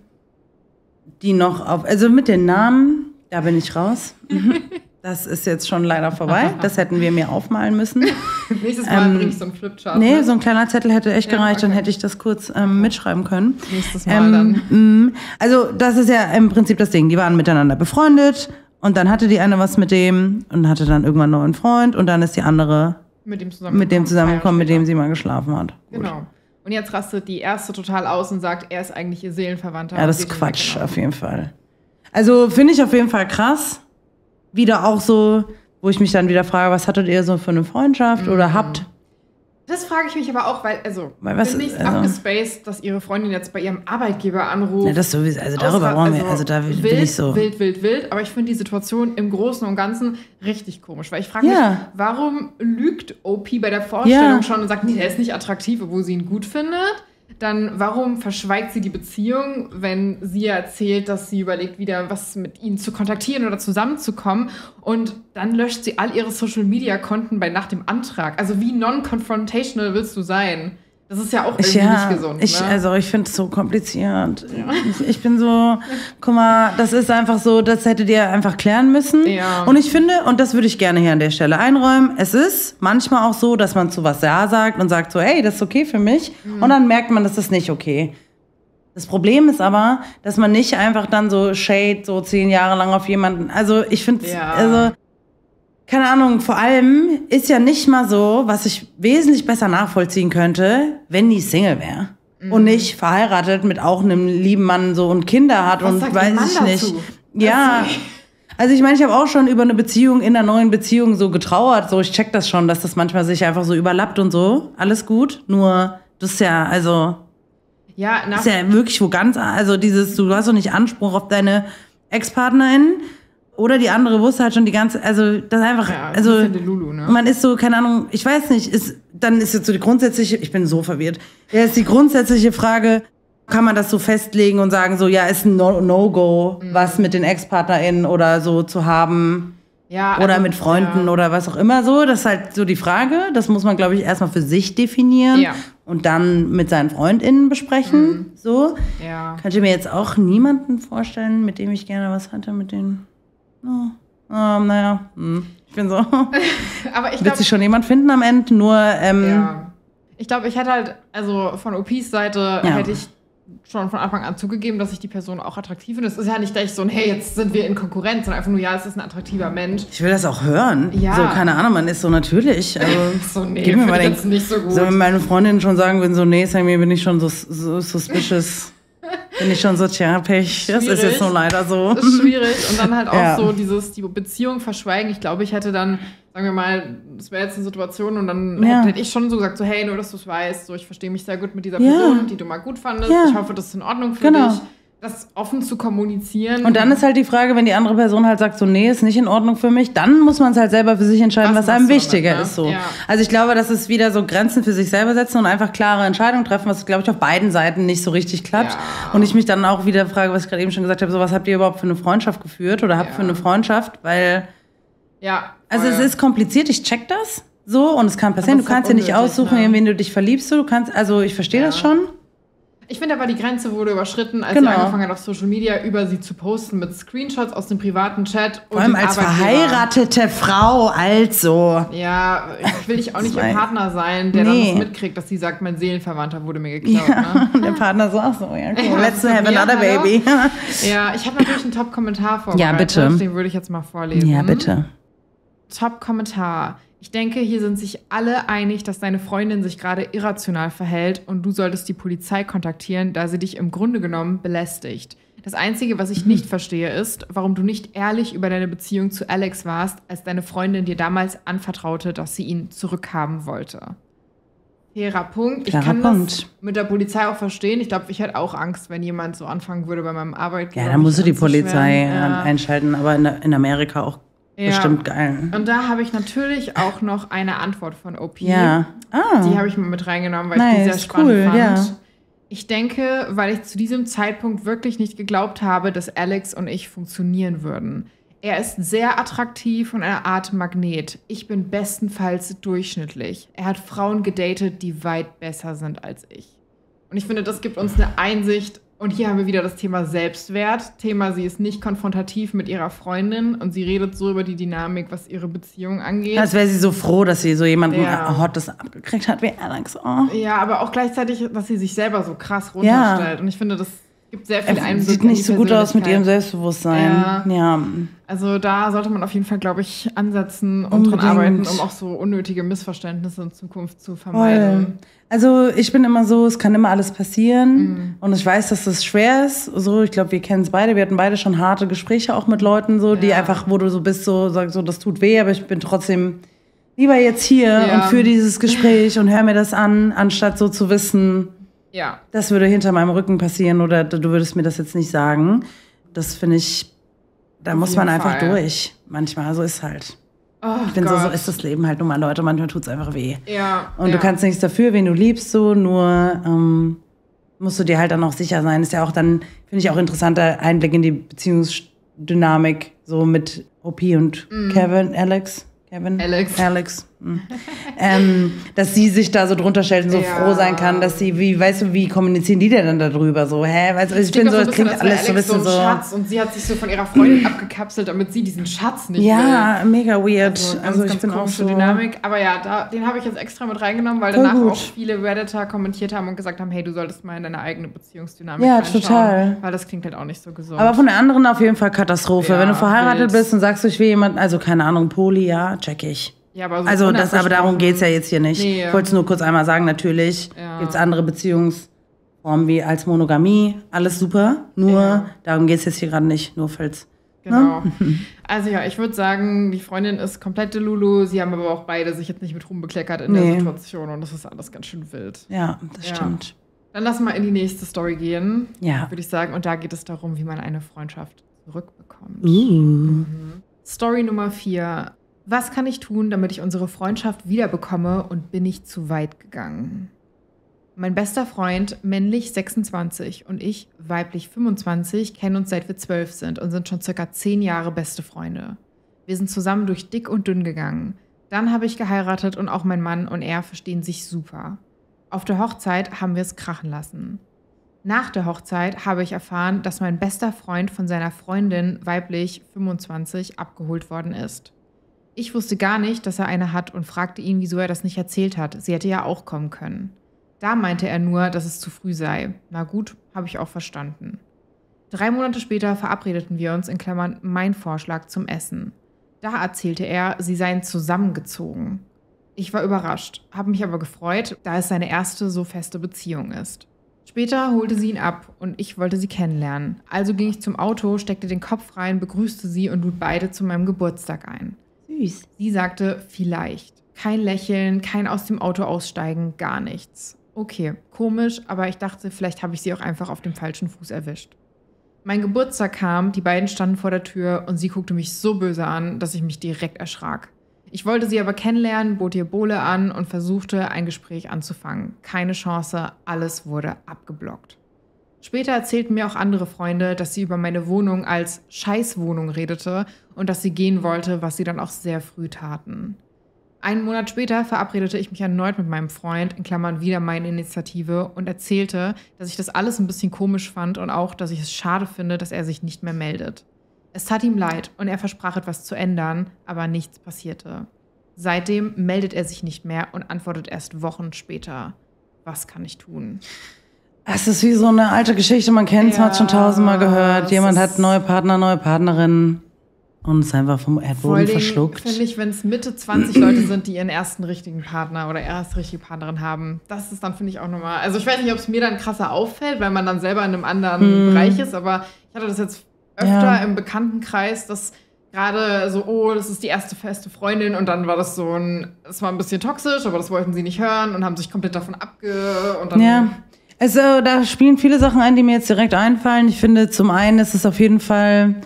B: die noch auf... Also mit den Namen, da bin ich raus. Das ist jetzt schon leider vorbei. Das hätten wir mir aufmalen müssen.
A: Nächstes Mal bringe ich so einen Flipchart.
B: Nee, so ein kleiner Zettel hätte echt gereicht, dann hätte ich das kurz mitschreiben können.
A: Nächstes Mal dann.
B: Also das ist ja im Prinzip das Ding. Die waren miteinander befreundet und dann hatte die eine was mit dem und hatte dann irgendwann noch einen Freund und dann ist die andere mit dem zusammengekommen, mit dem sie mal geschlafen hat. Gut.
A: Genau. Und jetzt rastet die erste total aus und sagt, er ist eigentlich ihr Seelenverwandter.
B: Ja, das ist Quatsch, auf jeden Fall. Also finde ich auf jeden Fall krass. Wieder auch so, wo ich mich dann wieder frage, was hattet ihr so für eine Freundschaft oder habt?
A: Das frage ich mich aber auch, weil finde ich es abgespaced, dass ihre Freundin jetzt bei ihrem Arbeitgeber anruft.
B: Ja, das sowieso, also darüber brauchen wir, also da
A: wild,
B: bin ich so.
A: Wild, aber ich finde die Situation im Großen und Ganzen richtig komisch, weil ich frage mich, warum lügt OP bei der Vorstellung schon und sagt, nee, der ist nicht attraktiv, obwohl sie ihn gut findet? Dann warum verschweigt sie die Beziehung, wenn sie erzählt, dass sie überlegt, wieder was mit ihnen zu kontaktieren oder zusammenzukommen und dann löscht sie all ihre Social-Media-Konten nach dem Antrag. Also wie non-confrontational willst du sein? Das ist ja auch irgendwie nicht gesund.
B: Ich finde es so kompliziert. Ja. Ich bin so, guck mal, das ist einfach so, das hättet ihr einfach klären müssen. Ja. Und ich finde, und das würde ich gerne hier an der Stelle einräumen, es ist manchmal auch so, dass man zu was Ja sagt und sagt so, hey, das ist okay für mich. Und dann merkt man, das ist nicht okay. Das Problem ist aber, dass man nicht einfach dann so shade, so 10 Jahre lang auf jemanden, also ich finde, keine Ahnung, vor allem ist ja nicht mal so, was ich wesentlich besser nachvollziehen könnte, wenn die Single wäre. Und nicht verheiratet mit auch einem lieben Mann so und Kinder hat und weiß ich nicht. Ja. Also ich meine, ich habe auch schon über eine Beziehung in einer neuen Beziehung so getrauert. So, ich check das schon, dass das manchmal sich einfach so überlappt und so. Alles gut. Nur, das ist ja, also... Ja, ist ja wirklich wo ganz... Also dieses, du hast doch nicht Anspruch auf deine Ex-Partnerin. Oder die andere wusste halt schon die ganze, also das ist einfach, also
A: Lulu, ne?
B: Man ist so, keine Ahnung, ich weiß nicht, dann ist jetzt so die grundsätzliche, ich bin so verwirrt, ist die grundsätzliche Frage, kann man das so festlegen und sagen so, ja, ist ein No-Go, was mit den Ex-PartnerInnen oder so zu haben, oder mit Freunden oder was auch immer so, das ist halt so die Frage, das muss man, glaube ich, erstmal für sich definieren und dann mit seinen FreundInnen besprechen, so. Ja. Könnte mir jetzt auch niemanden vorstellen, mit dem ich gerne was hatte, mit denen... ich bin so. Aber ich wird sich schon jemand finden am Ende, nur.
A: Ich glaube, ich hätte halt, also von OPs Seite hätte ich schon von Anfang an zugegeben, dass ich die Person auch attraktiv finde. Es ist ja nicht, dass ich so hey, jetzt sind wir in Konkurrenz, sondern einfach nur, es ist ein attraktiver Mensch.
B: Ich will das auch hören. Ja. So, keine Ahnung, man ist so natürlich. Also,
A: so, nee, gib mir mal
B: jetzt nicht so gut. So, wenn meine Freundinnen schon sagen würden, so, nee, Sammy, bin ich schon so suspicious. Bin ich schon so, tja, Pech, das ist jetzt nur leider so.
A: Das ist schwierig. Und dann halt auch so die Beziehung verschweigen. Ich glaube, ich hätte dann, sagen wir mal, das wäre jetzt eine Situation und dann hätte ich schon so gesagt, so hey, nur dass du es weißt, so ich verstehe mich sehr gut mit dieser Person, die du mal gut fandest. Ich hoffe, das ist in Ordnung für dich. Das offen zu kommunizieren.
B: Und dann ist halt die Frage, wenn die andere Person halt sagt, so nee, ist nicht in Ordnung für mich, dann muss man es halt selber für sich entscheiden, was einem wichtiger ist. So. Ja. Also ich glaube, das ist wieder so Grenzen für sich selber setzen und einfach klare Entscheidungen treffen, was, glaube ich, auf beiden Seiten nicht so richtig klappt. Ja. Und ich mich dann auch wieder frage, was ich gerade eben schon gesagt habe, so was habt ihr überhaupt für eine Freundschaft geführt oder habt für eine Freundschaft? Weil, also es ist kompliziert, ich check das so und es kann passieren, du kannst dir nicht aussuchen, in wen du dich verliebst. Du kannst, also ich verstehe das schon.
A: Ich finde aber, die Grenze wurde überschritten, als sie angefangen hat, auf Social Media über sie zu posten mit Screenshots aus dem privaten Chat.
B: Vor allem als verheiratete Frau, also.
A: Ja, ich will ich auch nicht ihr Partner sein, der dann das mitkriegt, dass sie sagt, mein Seelenverwandter wurde mir geklaut. Ne?
B: Und der Partner so, ach so, ja, cool, let's have another baby.
A: Ja, ich habe natürlich einen Top-Kommentar vorbereitet.
B: Ja, bitte.
A: Den würde ich jetzt mal vorlesen.
B: Ja, bitte.
A: Top-Kommentar. Ich denke, hier sind sich alle einig, dass deine Freundin sich gerade irrational verhält und du solltest die Polizei kontaktieren, da sie dich im Grunde genommen belästigt. Das Einzige, was ich nicht verstehe, ist, warum du nicht ehrlich über deine Beziehung zu Alex warst, als deine Freundin dir damals anvertraute, dass sie ihn zurückhaben wollte. Fairer Punkt. Ich kann das mit der Polizei auch verstehen. Ich glaube, ich hätte auch Angst, wenn jemand so anfangen würde bei meinem Arbeitgeber.
B: Ja, dann musst du die Polizei einschalten, aber in Amerika auch. Bestimmt geil.
A: Und da habe ich natürlich auch noch eine Antwort von OP.
B: Ja.
A: Die habe ich mal mit reingenommen, weil ich die sehr spannend fand. Ja. Ich denke, weil ich zu diesem Zeitpunkt wirklich nicht geglaubt habe, dass Alex und ich funktionieren würden. Er ist sehr attraktiv und eine Art Magnet. Ich bin bestenfalls durchschnittlich. Er hat Frauen gedatet, die weit besser sind als ich. Und ich finde, das gibt uns eine Einsicht. Und hier haben wir wieder das Thema Selbstwert. Sie ist nicht konfrontativ mit ihrer Freundin und sie redet so über die Dynamik, was ihre Beziehung angeht.
B: Als wäre sie so froh, dass sie so jemanden Hottes abgekriegt hat wie Alex. Oh.
A: Ja, aber auch gleichzeitig, dass sie sich selber so krass runterstellt. Und ich finde, das gibt sehr viel Einblick.
B: Sieht nicht so gut aus mit ihrem Selbstbewusstsein. Ja.
A: Also da sollte man auf jeden Fall, glaube ich, ansetzen und dran arbeiten, um auch so unnötige Missverständnisse in Zukunft zu vermeiden.
B: Voll. Also ich bin immer so, es kann immer alles passieren und ich weiß, dass das schwer ist. So, ich glaube, wir kennen es beide. Wir hatten beide schon harte Gespräche auch mit Leuten, so, die einfach, wo du so bist, so sagst, so, das tut weh, aber ich bin trotzdem lieber jetzt hier und für dieses Gespräch und hör mir das an, anstatt so zu wissen, das würde hinter meinem Rücken passieren oder du würdest mir das jetzt nicht sagen. Das finde ich, da muss man einfach durch. Manchmal, so ist halt.
A: Oh,
B: ich bin so ist das Leben halt nun mal, Leute. Manchmal tut es einfach weh.
A: Ja.
B: Und du kannst nichts dafür, wen du liebst, so. Nur musst du dir halt dann auch sicher sein. Ist ja auch dann, finde ich, auch interessanter Einblick in die Beziehungsdynamik, so mit OP und Alex. Dass sie sich da so drunter stellt und so froh sein kann, dass sie, wie kommunizieren die denn dann darüber so? Also ich bin so, es klingt alles so ein bisschen so.
A: Schatz und sie hat sich so von ihrer Freundin abgekapselt, damit sie diesen Schatz nicht will.
B: Ja, mega weird.
A: Also ich bin auch so Dynamik. Aber ja, den habe ich jetzt extra mit reingenommen, weil danach auch viele Redditor kommentiert haben und gesagt haben, hey, du solltest mal in deine eigene Beziehungsdynamik reinschauen. Ja, total. Weil das klingt halt auch nicht so gesund.
B: Aber von der anderen auf jeden Fall Katastrophe. Wenn du verheiratet bist und sagst, ich will jemanden, also keine Ahnung, Poli, check ich.
A: Ja, aber
B: aber darum geht es ja jetzt hier nicht. Nee, ich wollte es nur kurz einmal sagen, natürlich gibt es andere Beziehungsformen wie als Monogamie, alles super, nur darum geht es jetzt hier gerade nicht, nur falls.
A: Genau. Also ich würde sagen, die Freundin ist komplette Lulu, sie haben aber auch beide sich jetzt nicht mit rumbekleckert in der Situation und das ist alles ganz schön wild.
B: Ja, das stimmt.
A: Dann lass mal in die nächste Story gehen,
B: würde
A: ich sagen, und da geht es darum, wie man eine Freundschaft zurückbekommt. Story Nummer 4. Was kann ich tun, damit ich unsere Freundschaft wiederbekomme und bin ich zu weit gegangen? Mein bester Freund, männlich 26 und ich, weiblich 25, kennen uns seit wir 12 sind und sind schon circa 10 Jahre beste Freunde. Wir sind zusammen durch dick und dünn gegangen. Dann habe ich geheiratet und auch mein Mann und er verstehen sich super. Auf der Hochzeit haben wir es krachen lassen. Nach der Hochzeit habe ich erfahren, dass mein bester Freund von seiner Freundin, weiblich 25, abgeholt worden ist. Ich wusste gar nicht, dass er eine hat und fragte ihn, wieso er das nicht erzählt hat. Sie hätte ja auch kommen können. Da meinte er nur, dass es zu früh sei. Na gut, habe ich auch verstanden. 3 Monate später verabredeten wir uns, in Klammern mein Vorschlag, zum Essen. Da erzählte er, sie seien zusammengezogen. Ich war überrascht, habe mich aber gefreut, da es seine erste so feste Beziehung ist. Später holte sie ihn ab und ich wollte sie kennenlernen. Also ging ich zum Auto, steckte den Kopf rein, begrüßte sie und lud beide zu meinem Geburtstag ein.
B: Süß.
A: Sie sagte, vielleicht. Kein Lächeln, kein aus dem Auto aussteigen, gar nichts. Okay, komisch, aber ich dachte, vielleicht habe ich sie auch einfach auf dem falschen Fuß erwischt. Mein Geburtstag kam, die beiden standen vor der Tür und sie guckte mich so böse an, dass ich mich direkt erschrak. Ich wollte sie aber kennenlernen, bot ihr Bowle an und versuchte, ein Gespräch anzufangen. Keine Chance, alles wurde abgeblockt. Später erzählten mir auch andere Freunde, dass sie über meine Wohnung als Scheißwohnung redete und dass sie gehen wollte, was sie dann auch sehr früh taten. Einen Monat später verabredete ich mich erneut mit meinem Freund, in Klammern wieder meine Initiative, und erzählte, dass ich das alles ein bisschen komisch fand und auch, dass ich es schade finde, dass er sich nicht mehr meldet. Es tat ihm leid und er versprach etwas zu ändern, aber nichts passierte. Seitdem meldet er sich nicht mehr und antwortet erst Wochen später. Was kann ich tun?
B: Es ist wie so eine alte Geschichte, man kennt es, man hat schon tausendmal gehört. Jemand hat neue Partner, neue Partnerin und ist einfach vom Erdboden verschluckt.
A: Finde ich, wenn es Mitte 20 Leute sind, die ihren ersten richtigen Partner oder erste richtige Partnerin haben, das ist dann, finde ich, auch nochmal. Also ich weiß nicht, ob es mir dann krasser auffällt, weil man dann selber in einem anderen Bereich ist, aber ich hatte das jetzt öfter im Bekanntenkreis, dass gerade so, oh, das ist die erste feste Freundin und dann war das so es war ein bisschen toxisch, aber das wollten sie nicht hören und haben sich komplett davon und dann
B: ja, also da spielen viele Sachen ein, die mir jetzt direkt einfallen. Ich finde, zum einen ist es auf jeden Fall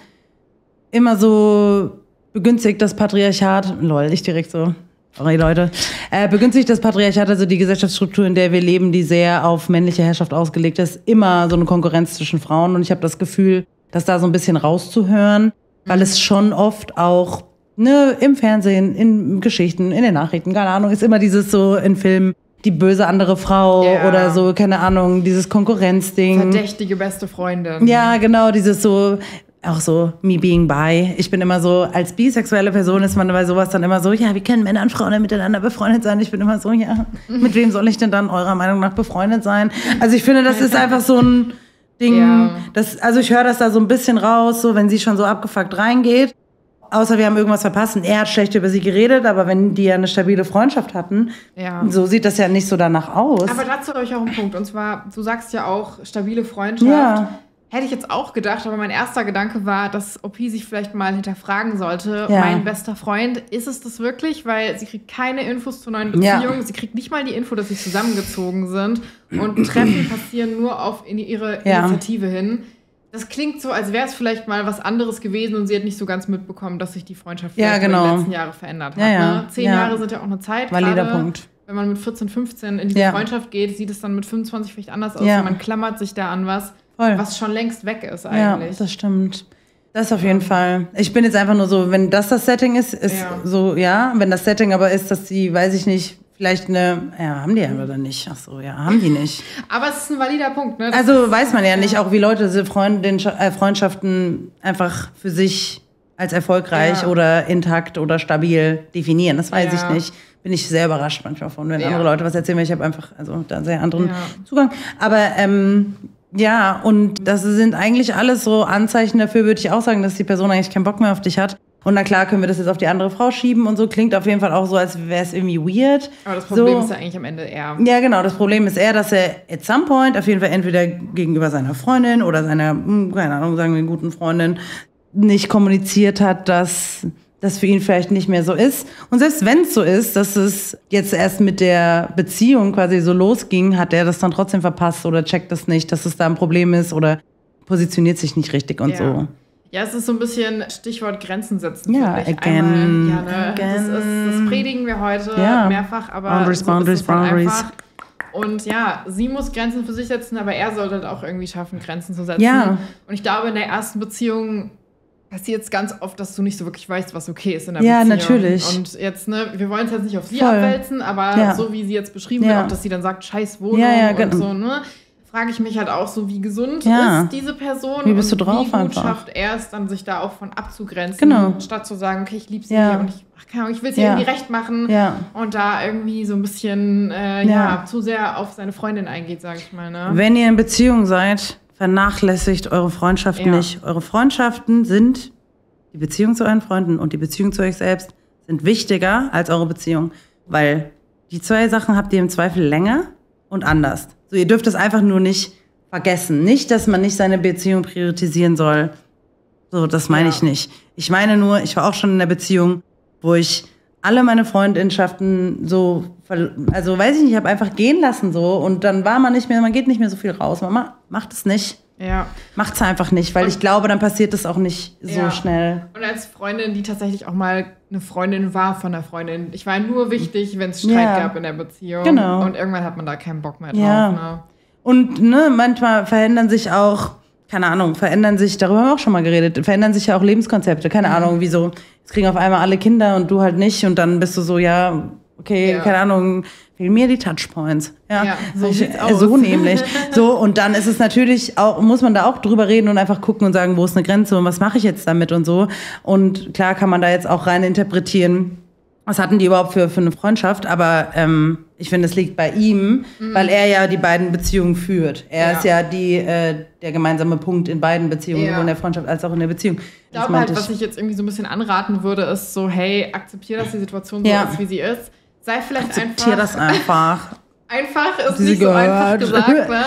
B: immer so begünstigt das Patriarchat, nicht direkt so, sorry Leute, begünstigt das Patriarchat, also die Gesellschaftsstruktur, in der wir leben, die sehr auf männliche Herrschaft ausgelegt ist, immer so eine Konkurrenz zwischen Frauen und ich habe das Gefühl, das da so ein bisschen rauszuhören, weil es schon oft auch im Fernsehen, in Geschichten, in den Nachrichten, keine Ahnung, ist immer dieses so in Filmen, die böse andere Frau oder so, keine Ahnung, dieses Konkurrenzding.
A: Verdächtige beste Freundin.
B: Ja, genau, dieses so, auch so me being bi. Ich bin immer so, als bisexuelle Person ist man bei sowas dann immer so, ja, wie können Männer und Frauen denn miteinander befreundet sein? Ich bin immer so, ja, mit wem soll ich denn dann eurer Meinung nach befreundet sein? Also ich finde, das ist einfach so ein Ding, also ich höre das da so ein bisschen raus, so wenn sie schon so abgefuckt reingeht. Außer wir haben irgendwas verpasst und er hat schlecht über sie geredet, aber wenn die ja eine stabile Freundschaft hatten, so sieht das ja nicht so danach aus.
A: Aber dazu habe ich auch einen Punkt. Und zwar, du sagst ja auch, stabile Freundschaft.
B: Ja.
A: Hätte ich jetzt auch gedacht, aber mein erster Gedanke war, dass OP sich vielleicht mal hinterfragen sollte, mein bester Freund, ist es das wirklich? Weil sie kriegt keine Infos zur neuen Beziehung, sie kriegt nicht mal die Info, dass sie zusammengezogen sind und Treffen passieren nur auf ihre Initiative hin. Das klingt so, als wäre es vielleicht mal was anderes gewesen und sie hat nicht so ganz mitbekommen, dass sich die Freundschaft vielleicht in den letzten Jahren verändert hat. Ne? 10 Jahre sind ja auch eine Zeit.
B: Valider Punkt.
A: Wenn man mit 14, 15 in diese Freundschaft geht, sieht es dann mit 25 vielleicht anders aus. Man klammert sich da an was schon längst weg ist eigentlich.
B: Ja, das stimmt. Das auf jeden Fall. Ich bin jetzt einfach nur so, wenn das Setting ist so, wenn das Setting aber ist, dass sie, weiß ich nicht, vielleicht haben die ja oder nicht. Ach so, haben die nicht.
A: Aber es ist ein valider Punkt, ne?
B: Also weiß man ja nicht, auch wie Leute diese Freundschaften einfach für sich als erfolgreich oder intakt oder stabil definieren. Das weiß ich nicht. Bin ich sehr überrascht manchmal von, wenn andere Leute was erzählen, weil ich habe einfach da einen sehr anderen Zugang. Aber und das sind eigentlich alles so Anzeichen dafür, würde ich auch sagen, dass die Person eigentlich keinen Bock mehr auf dich hat. Und na klar können wir das jetzt auf die andere Frau schieben und so. Klingt auf jeden Fall auch so, als wäre es irgendwie weird.
A: Aber das Problem ist ja eigentlich am Ende eher.
B: Ja, genau. Das Problem ist eher, dass er at some point auf jeden Fall entweder gegenüber seiner Freundin oder seiner, keine Ahnung, sagen wir, guten Freundin nicht kommuniziert hat, dass das für ihn vielleicht nicht mehr so ist. Und selbst wenn es so ist, dass es jetzt erst mit der Beziehung quasi so losging, hat er das dann trotzdem verpasst oder checkt das nicht, dass es da ein Problem ist oder positioniert sich nicht richtig und so.
A: Ja, es ist so ein bisschen Stichwort Grenzen setzen.
B: Ja, again.
A: Das predigen wir heute mehrfach, aber
B: Boundaries.
A: Einfach. Und sie muss Grenzen für sich setzen, aber er sollte halt auch irgendwie schaffen, Grenzen zu setzen.
B: Ja.
A: Und ich glaube, in der ersten Beziehung passiert es ganz oft, dass du nicht so wirklich weißt, was okay ist in der Beziehung.
B: Ja, natürlich.
A: Und jetzt, wir wollen es jetzt nicht auf sie abwälzen, aber so wie sie jetzt beschrieben wird, auch dass sie dann sagt, scheiß Wohnung und so, ne? Frage ich mich halt auch so, wie gesund ist diese Person?
B: Wie bist du drauf
A: wie gut
B: einfach?
A: Schafft er es dann, sich da auch von abzugrenzen, statt zu sagen, okay, ich liebe sie und ich will es ihr irgendwie recht machen und da irgendwie so ein bisschen zu sehr auf seine Freundin eingeht, sage ich mal. Ne?
B: Wenn ihr in Beziehung seid, vernachlässigt eure Freundschaften nicht. Eure Freundschaften sind die Beziehung zu euren Freunden und die Beziehung zu euch selbst sind wichtiger als eure Beziehung, weil die zwei Sachen habt ihr im Zweifel länger und anders. So, ihr dürft es einfach nur nicht vergessen. Nicht, dass man nicht seine Beziehung priorisieren soll. So, das meine ich nicht. Ich meine nur, ich war auch schon in einer Beziehung, wo ich alle meine Freundschaften so, also weiß ich nicht, ich habe einfach gehen lassen so und dann war man geht nicht mehr so viel raus. Man macht es nicht.
A: Ja.
B: Macht's einfach nicht, weil ich glaube, dann passiert es auch nicht so schnell.
A: Und als Freundin, die tatsächlich auch mal eine Freundin war von der Freundin, ich war nur wichtig, wenn es Streit gab in der Beziehung.
B: Genau.
A: Und irgendwann hat man da keinen Bock mehr drauf.
B: Ja.
A: Ne?
B: Und manchmal verändern sich auch, keine Ahnung, darüber haben wir auch schon mal geredet, verändern sich ja auch Lebenskonzepte. Keine Ahnung, wieso, jetzt kriegen auf einmal alle Kinder und du halt nicht und dann bist du so, keine Ahnung, fehlen mir die Touchpoints. Ja,
A: so sieht's aus.
B: So nämlich. So, und dann ist es natürlich auch, muss man da auch drüber reden und einfach gucken und sagen, wo ist eine Grenze und was mache ich jetzt damit und so. Und klar kann man da jetzt auch rein interpretieren, was hatten die überhaupt für eine Freundschaft, aber ich finde, es liegt bei ihm, weil er ja die beiden Beziehungen führt. Er ist ja der gemeinsame Punkt in beiden Beziehungen, sowohl in der Freundschaft als auch in der Beziehung.
A: Ich glaube halt, was ich jetzt irgendwie so ein bisschen anraten würde, ist so, hey, akzeptiere, dass die Situation so ist, wie sie ist. Sei vielleicht
B: akzeptiere das einfach.
A: Einfach ist nicht so einfach gesagt, ne?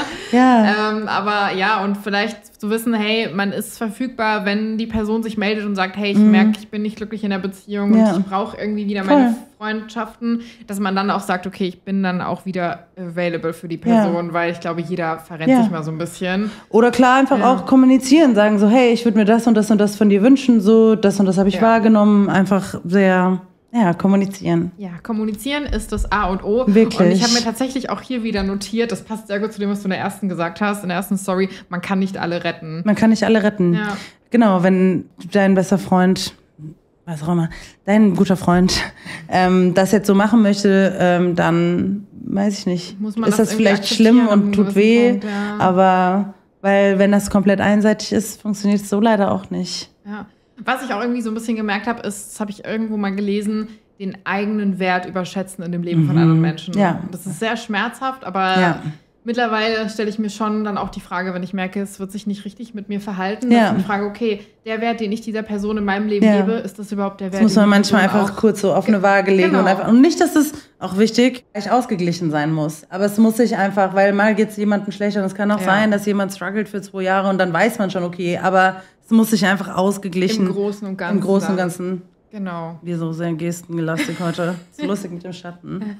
A: Aber ja, und vielleicht zu wissen, hey, man ist verfügbar, wenn die Person sich meldet und sagt, hey, ich merke, ich bin nicht glücklich in der Beziehung und ich brauche irgendwie wieder meine Freundschaften, dass man dann auch sagt, okay, ich bin dann auch wieder available für die Person, weil ich glaube, jeder verrennt sich mal so ein bisschen.
B: Oder klar einfach auch kommunizieren, sagen so, hey, ich würde mir das und das und das von dir wünschen, so, das und das habe ich wahrgenommen, einfach sehr... Ja, kommunizieren.
A: Ja, kommunizieren ist das A und O.
B: Wirklich.
A: Und ich habe mir tatsächlich auch hier wieder notiert, das passt sehr gut zu dem, was du in der ersten gesagt hast, in der ersten Story, man kann nicht alle retten.
B: Man kann nicht alle retten. Ja. Genau, wenn dein bester Freund, was auch immer, dein guter Freund das jetzt so machen möchte, dann, weiß ich nicht, ist das vielleicht schlimm und tut weh, Punkt, aber weil wenn das komplett einseitig ist, funktioniert es so leider auch nicht.
A: Ja. Was ich auch irgendwie so ein bisschen gemerkt habe, ist, das habe ich irgendwo mal gelesen, den eigenen Wert überschätzen in dem Leben von anderen Menschen. Ja. Das ist sehr schmerzhaft, aber mittlerweile stelle ich mir schon dann auch die Frage, wenn ich merke, es wird sich nicht richtig mit mir verhalten, dass ich frage, okay, der Wert, den ich dieser Person in meinem Leben gebe, ist das überhaupt der Wert?
B: Das muss man manchmal einfach kurz so auf eine Waage legen und nicht, dass es auch wichtig gleich ausgeglichen sein muss, aber es muss sich einfach, weil mal geht es jemandem schlechter und es kann auch sein, dass jemand struggelt für 2 Jahre und dann weiß man schon, okay, aber es muss sich einfach ausgeglichen.
A: Im Großen und Ganzen.
B: Im Großen und Ganzen.
A: Genau.
B: Wir so sehr gestengelastig heute. Ist lustig mit dem Schatten.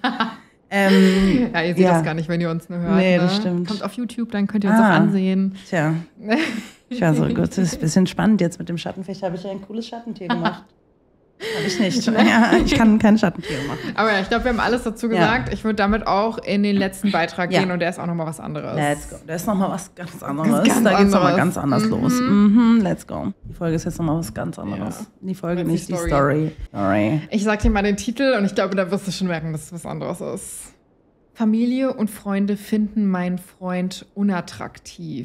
A: Ihr seht das gar nicht, wenn ihr uns nur hört.
B: Nee, das stimmt.
A: Kommt auf YouTube, dann könnt ihr uns auch ansehen.
B: Tja. Ich war so, gut, das ist ein bisschen spannend jetzt mit dem Schattenfechter. Habe ich ja ein cooles Schattentier gemacht. Habe ich nicht. Ja, ich kann keine Schattentiere machen.
A: Aber ja, ich glaube, wir haben alles dazu gesagt. Ja. Ich würde damit auch in den letzten Beitrag gehen und der ist auch nochmal was anderes.
B: Let's go. Der ist nochmal was ganz anderes. Da geht es nochmal ganz anders los. Let's go. Die Folge ist jetzt nochmal was ganz anderes. Ja. Die Folge, nicht die Story.
A: Ich sag dir mal den Titel und ich glaube, da wirst du schon merken, dass es was anderes ist. Familie und Freunde finden meinen Freund unattraktiv.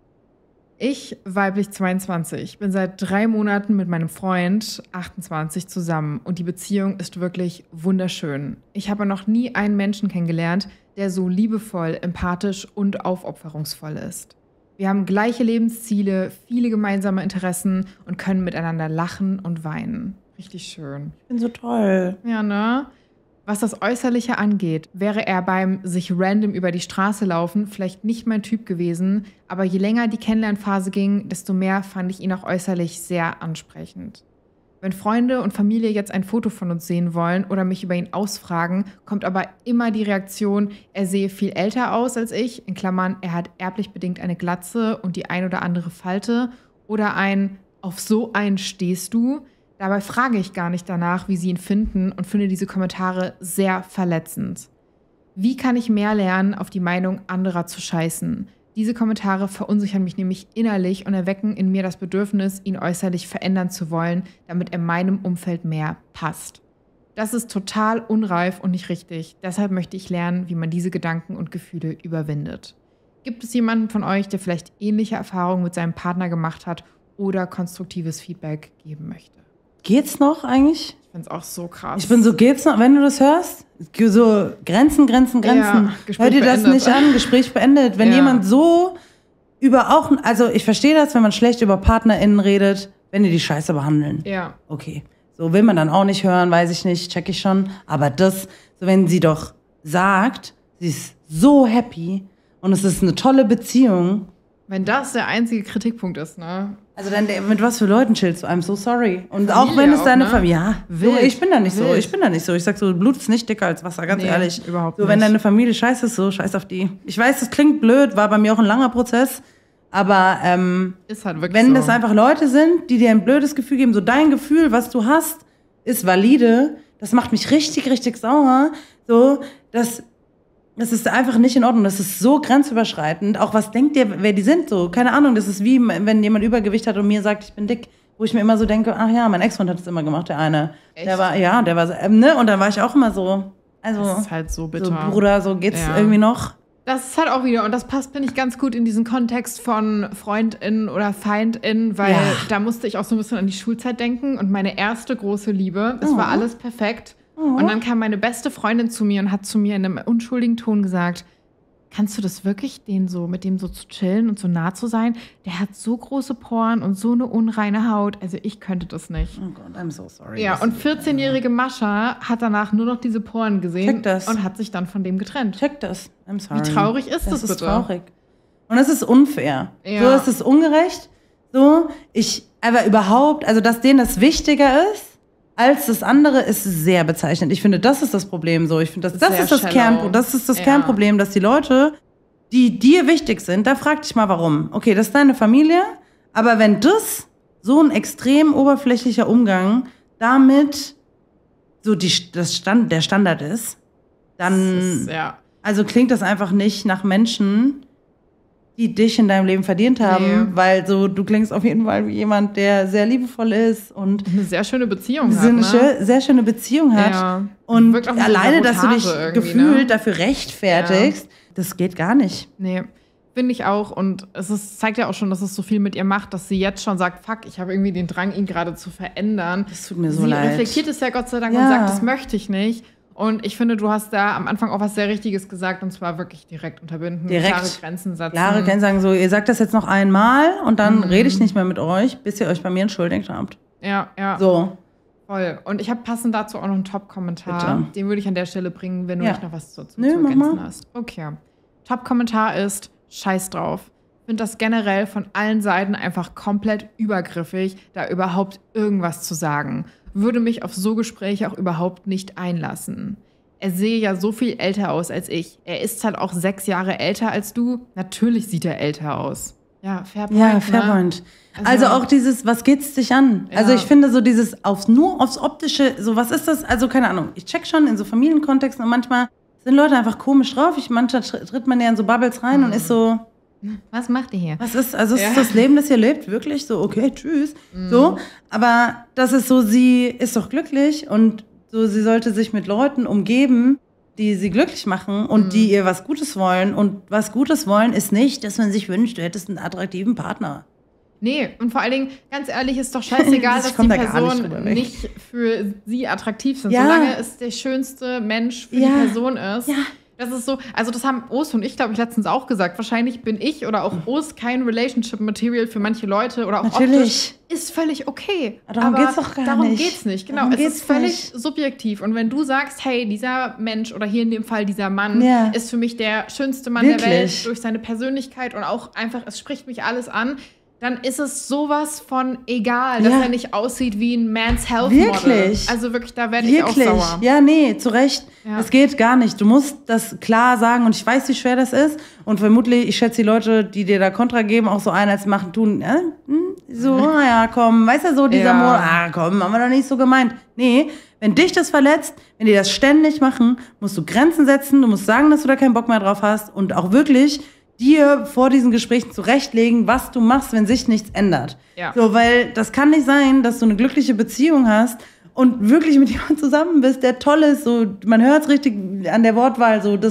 A: Ich, weiblich 22, bin seit 3 Monaten mit meinem Freund, 28, zusammen und die Beziehung ist wirklich wunderschön. Ich habe noch nie einen Menschen kennengelernt, der so liebevoll, empathisch und aufopferungsvoll ist. Wir haben gleiche Lebensziele, viele gemeinsame Interessen und können miteinander lachen und weinen. Richtig schön.
B: Ich bin so toll.
A: Ja, ne? Was das Äußerliche angeht, wäre er beim sich random über die Straße laufen vielleicht nicht mein Typ gewesen, aber je länger die Kennenlernphase ging, desto mehr fand ich ihn auch äußerlich sehr ansprechend. Wenn Freunde und Familie jetzt ein Foto von uns sehen wollen oder mich über ihn ausfragen, kommt aber immer die Reaktion, er sehe viel älter aus als ich, in Klammern, er hat erblich bedingt eine Glatze und die ein oder andere Falte, oder ein auf so einen stehst du. Dabei frage ich gar nicht danach, wie sie ihn finden und finde diese Kommentare sehr verletzend. Wie kann ich mehr lernen, auf die Meinung anderer zu scheißen? Diese Kommentare verunsichern mich nämlich innerlich und erwecken in mir das Bedürfnis, ihn äußerlich verändern zu wollen, damit er meinem Umfeld mehr passt. Das ist total unreif und nicht richtig. Deshalb möchte ich lernen, wie man diese Gedanken und Gefühle überwindet. Gibt es jemanden von euch, der vielleicht ähnliche Erfahrungen mit seinem Partner gemacht hat oder konstruktives Feedback geben möchte?
B: Geht's noch eigentlich?
A: Ich find's auch so krass.
B: Ich bin so, geht's noch, wenn du das hörst? So, Grenzen. Ja, hör dir das nicht an, Gespräch beendet. Wenn jemand so über auch, also ich verstehe das, wenn man schlecht über PartnerInnen redet, wenn die Scheiße behandeln.
A: Ja.
B: Okay. So will man dann auch nicht hören, weiß ich nicht, check ich schon. Aber das, so wenn sie doch sagt, sie ist so happy und es ist eine tolle Beziehung.
A: Wenn das der einzige Kritikpunkt ist, ne?
B: Also dann, mit was für Leuten chillst du? I'm so sorry. Und
A: Familie
B: auch wenn es deine
A: auch, ne?
B: Familie... Ja,
A: Wild.
B: so, ich bin da nicht so.
A: Wild.
B: Ich bin da nicht so. Ich sag so, Blut ist nicht dicker als Wasser, ganz ehrlich.
A: Überhaupt
B: so, wenn
A: nicht.
B: deine Familie scheiße ist, so scheiß auf die. Ich weiß, das klingt blöd, war bei mir auch ein langer Prozess. Aber
A: ist halt wirklich
B: wenn
A: so.
B: das einfach Leute sind, die dir ein blödes Gefühl geben, so dein Gefühl, was du hast, ist valide, das macht mich richtig, richtig sauer. So, das ist einfach nicht in Ordnung. Das ist so grenzüberschreitend. Auch was denkt ihr, wer die sind? So, keine Ahnung. Das ist wie, wenn jemand Übergewicht hat und mir sagt, ich bin dick. Wo ich mir immer so denke, ach ja, mein Ex-Freund hat das immer gemacht, der eine.
A: Echt?
B: Der war so, ne? Und dann war ich auch immer so, also,
A: Das ist halt so bitter.
B: so Bruder, so geht's
A: Ja.
B: irgendwie noch.
A: Das ist halt auch wieder, und das passt, finde ich, ganz gut in diesen Kontext von FreundInnen oder FeindInnen, weil
B: Ja.
A: da musste ich auch so ein bisschen an die Schulzeit denken und meine erste große Liebe, es war alles perfekt. Und dann kam meine beste Freundin zu mir und hat zu mir in einem unschuldigen Ton gesagt, kannst du das wirklich, mit dem so zu chillen und so nah zu sein? Der hat so große Poren und so eine unreine Haut. Also ich könnte das nicht.
B: Oh Gott, I'm so sorry.
A: Ja, und 14-jährige Mascha hat danach nur noch diese Poren gesehen
B: Check das.
A: und hat sich dann von dem getrennt.
B: Check das. I'm sorry.
A: Wie traurig ist das
B: ist
A: bitte?
B: traurig. Und das ist unfair.
A: Ja.
B: So, es ist ungerecht. So, aber überhaupt, also dass denen das wichtiger ist als das andere, ist sehr bezeichnend. Ich finde, das ist das Problem. So, ich finde, das
A: Sehr
B: ist das
A: shallow. Ja.
B: Kernproblem, dass die Leute, die dir wichtig sind, da frag dich mal warum. Okay, das ist deine Familie, aber wenn das so ein extrem oberflächlicher Umgang damit so der Standard ist, dann
A: Ja.
B: also klingt das einfach nicht nach Menschen, die dich in deinem Leben verdient haben,
A: Nee.
B: weil so du klingst auf jeden Fall wie jemand, der sehr liebevoll ist und
A: Eine sehr schöne Beziehung hat,
B: eine
A: ne?
B: sehr schöne Beziehung hat.
A: Ja.
B: Und
A: Wirkt auch wie so
B: alleine, dass du dich
A: Sabotage irgendwie,
B: gefühlt
A: ne?
B: dafür rechtfertigst, das geht gar nicht.
A: Nee, finde ich auch. Und zeigt ja auch schon, dass es so viel mit ihr macht, dass sie jetzt schon sagt, fuck, ich habe irgendwie den Drang, ihn gerade zu verändern.
B: Das tut mir so
A: sie
B: leid.
A: reflektiert es ja Gott sei Dank
B: Ja.
A: und sagt, das möchte ich nicht. Und ich finde, du hast da am Anfang auch was sehr Richtiges gesagt, und zwar wirklich direkt unterbinden,
B: Direkt.
A: klare Grenzen setzen.
B: Klare Grenzen sagen so, ihr sagt das jetzt noch einmal und dann rede ich nicht mehr mit euch, bis ihr euch bei mir entschuldigt habt.
A: Ja, ja.
B: So.
A: Voll. Und ich habe passend dazu auch noch einen Top-Kommentar.
B: Bitte.
A: Den würde ich an der Stelle bringen, wenn du
B: Ja.
A: nicht noch was dazu
B: Nö,
A: zu
B: mach
A: ergänzen
B: mal.
A: hast. Okay. Top-Kommentar ist, scheiß drauf. Ich finde das generell von allen Seiten einfach komplett übergriffig, da überhaupt irgendwas zu sagen. Würde mich auf so Gespräche auch überhaupt nicht einlassen. Er sehe ja so viel älter aus als ich. Er ist halt auch 6 Jahre älter als du. Natürlich sieht er älter aus. Ja, fair point.
B: Ja, fair
A: ne?
B: point. Also auch dieses, was geht's dich an?
A: Ja.
B: Also ich finde so dieses nur aufs Optische, so was ist das? Also keine Ahnung, ich check schon in so Familienkontexten und manchmal sind Leute einfach komisch drauf. Manchmal tritt man ja in so Bubbles rein und ist so,
A: Was macht ihr hier?
B: was ist, also ist
A: Ja.
B: das Leben, das ihr lebt, wirklich? So, okay, tschüss. So, aber das ist so, sie ist doch glücklich und so, sie sollte sich mit Leuten umgeben, die sie glücklich machen und die ihr was Gutes wollen. Und was Gutes wollen ist nicht, dass man sich wünscht, du hättest einen attraktiven Partner.
A: Nee, und vor allen Dingen, ganz ehrlich, ist doch scheißegal,
B: Ich
A: dass die
B: komm da gar nicht
A: Personen
B: drüber weg.
A: nicht für sie attraktiv sind.
B: Ja.
A: Solange es der schönste Mensch für
B: Ja.
A: die Person ist.
B: Ja.
A: Das ist so, also das haben Os und ich, glaube ich, letztens auch gesagt. Wahrscheinlich bin ich oder auch Os kein Relationship-Material für manche Leute oder auch
B: Natürlich.
A: optisch. Ist völlig okay.
B: Darum
A: Aber
B: geht's doch gar
A: darum
B: nicht.
A: geht's nicht. Genau,
B: Darum
A: es
B: geht's
A: ist völlig
B: nicht.
A: subjektiv. Und wenn du sagst, hey, dieser Mensch oder hier in dem Fall dieser Mann
B: Ja.
A: ist für mich der schönste Mann der
B: Wirklich.
A: Welt durch seine Persönlichkeit und auch einfach, es spricht mich alles an, dann ist es sowas von egal, dass
B: Ja.
A: er nicht aussieht wie ein Man's Health Model.
B: Wirklich.
A: Also wirklich, da werde ich auch
B: Wirklich?
A: sauer.
B: Ja, nee, zu Recht.
A: Ja.
B: Das geht gar nicht. Du musst das klar sagen und ich weiß, wie schwer das ist. Und vermutlich, ich schätze die Leute, die dir da Kontra geben, auch so ein als machen, tun, so, ja, komm, weißt du, so dieser
A: Ja.
B: komm, haben wir doch nicht so gemeint. Nee, wenn dich das verletzt, wenn die das ständig machen, musst du Grenzen setzen, du musst sagen, dass du da keinen Bock mehr drauf hast und auch wirklich dir vor diesen Gesprächen zurechtlegen, was du machst, wenn sich nichts ändert.
A: Ja.
B: So, weil das kann nicht sein, dass du eine glückliche Beziehung hast und wirklich mit jemandem zusammen bist, der toll ist, so, man hört es richtig an der Wortwahl, so, da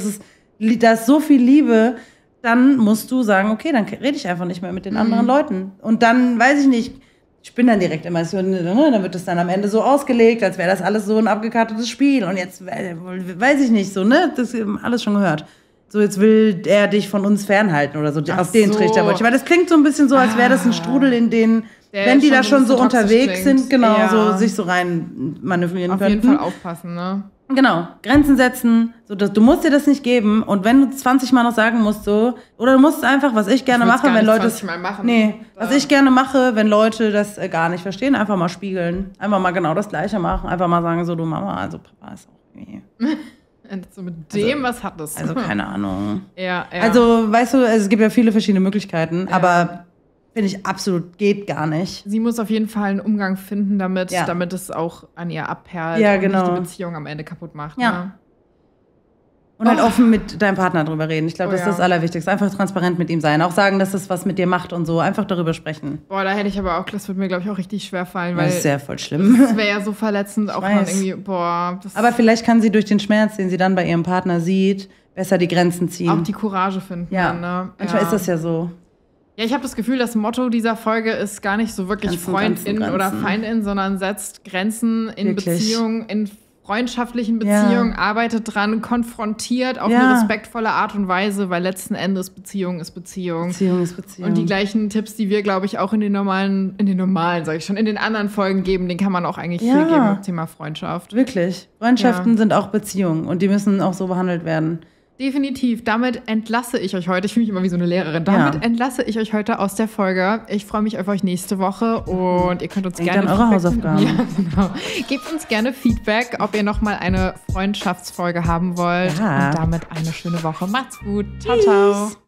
B: ist so viel Liebe, dann musst du sagen, okay, dann rede ich einfach nicht mehr mit den anderen Leuten. Und dann, weiß ich nicht, ich bin dann direkt immer so, dann wird es dann am Ende so ausgelegt, als wäre das alles so ein abgekartetes Spiel und jetzt, weiß ich nicht, so, ne, das alles schon gehört. So, jetzt will er dich von uns fernhalten oder so.
A: Ach
B: Auf den
A: so.
B: Trichter wollte ich. Weil das klingt so ein bisschen so, als wäre das ein Strudel, in den wenn die da schon so unterwegs
A: klingt.
B: sind, genau, so sich so rein manövrieren
A: Auf
B: könnten.
A: jeden Fall aufpassen, ne?
B: Genau, Grenzen setzen, so dass du musst dir das nicht geben und wenn du 20 Mal noch sagen musst so, oder du musst einfach, was ich gerne mache, wenn Leute
A: 20 Mal machen.
B: Nee, was ich gerne mache, wenn Leute das gar nicht verstehen, einfach mal spiegeln, einfach mal genau das Gleiche machen, einfach mal sagen so, du Mama, also Papa ist auch irgendwie.
A: Und so mit dem, was hat das?
B: Also keine Ahnung.
A: Ja.
B: Also, weißt du, es gibt ja viele verschiedene Möglichkeiten, aber finde ich absolut geht gar nicht.
A: Sie muss auf jeden Fall einen Umgang finden damit, damit es auch an ihr abperlt und nicht die Beziehung am Ende kaputt macht.
B: Ja.
A: Ne?
B: Und halt offen mit deinem Partner drüber reden. Ich glaube, das ist das Allerwichtigste. Einfach transparent mit ihm sein. Auch sagen, dass das was mit dir macht und so. Einfach darüber sprechen.
A: Boah, da hätte ich aber auch, das würde mir, glaube ich, auch richtig schwer fallen.
B: Weil das ist sehr voll schlimm.
A: Das wäre ja so verletzend. Auch man irgendwie, aber
B: vielleicht kann sie durch den Schmerz, den sie dann bei ihrem Partner sieht, besser die Grenzen ziehen.
A: Auch die Courage finden.
B: Ja,
A: dann, ne?
B: Manchmal ist das ja so.
A: Ja, ich habe das Gefühl, das Motto dieser Folge ist gar nicht so wirklich Freundin oder Feindin, sondern setzt Grenzen in Beziehungen, in freundschaftlichen Beziehungen, arbeitet dran, konfrontiert auf eine respektvolle Art und Weise, weil letzten Endes Beziehung ist Beziehung.
B: Beziehung ist Beziehung.
A: Und die gleichen Tipps, die wir, glaube ich, auch in den anderen Folgen geben, den kann man auch eigentlich viel geben zum Thema Freundschaft.
B: Wirklich. Freundschaften sind auch Beziehungen und die müssen auch so behandelt werden.
A: Definitiv. Damit entlasse ich euch heute. Ich fühle mich immer wie so eine Lehrerin. Damit entlasse ich euch heute aus der Folge. Ich freue mich auf euch nächste Woche und ihr könnt uns gerne
B: an eure Hausaufgaben.
A: Ja, genau. Gebt uns gerne Feedback, ob ihr noch mal eine Freundschaftsfolge haben wollt. Ja. Und damit eine schöne Woche. Macht's gut. Ciao, ciao.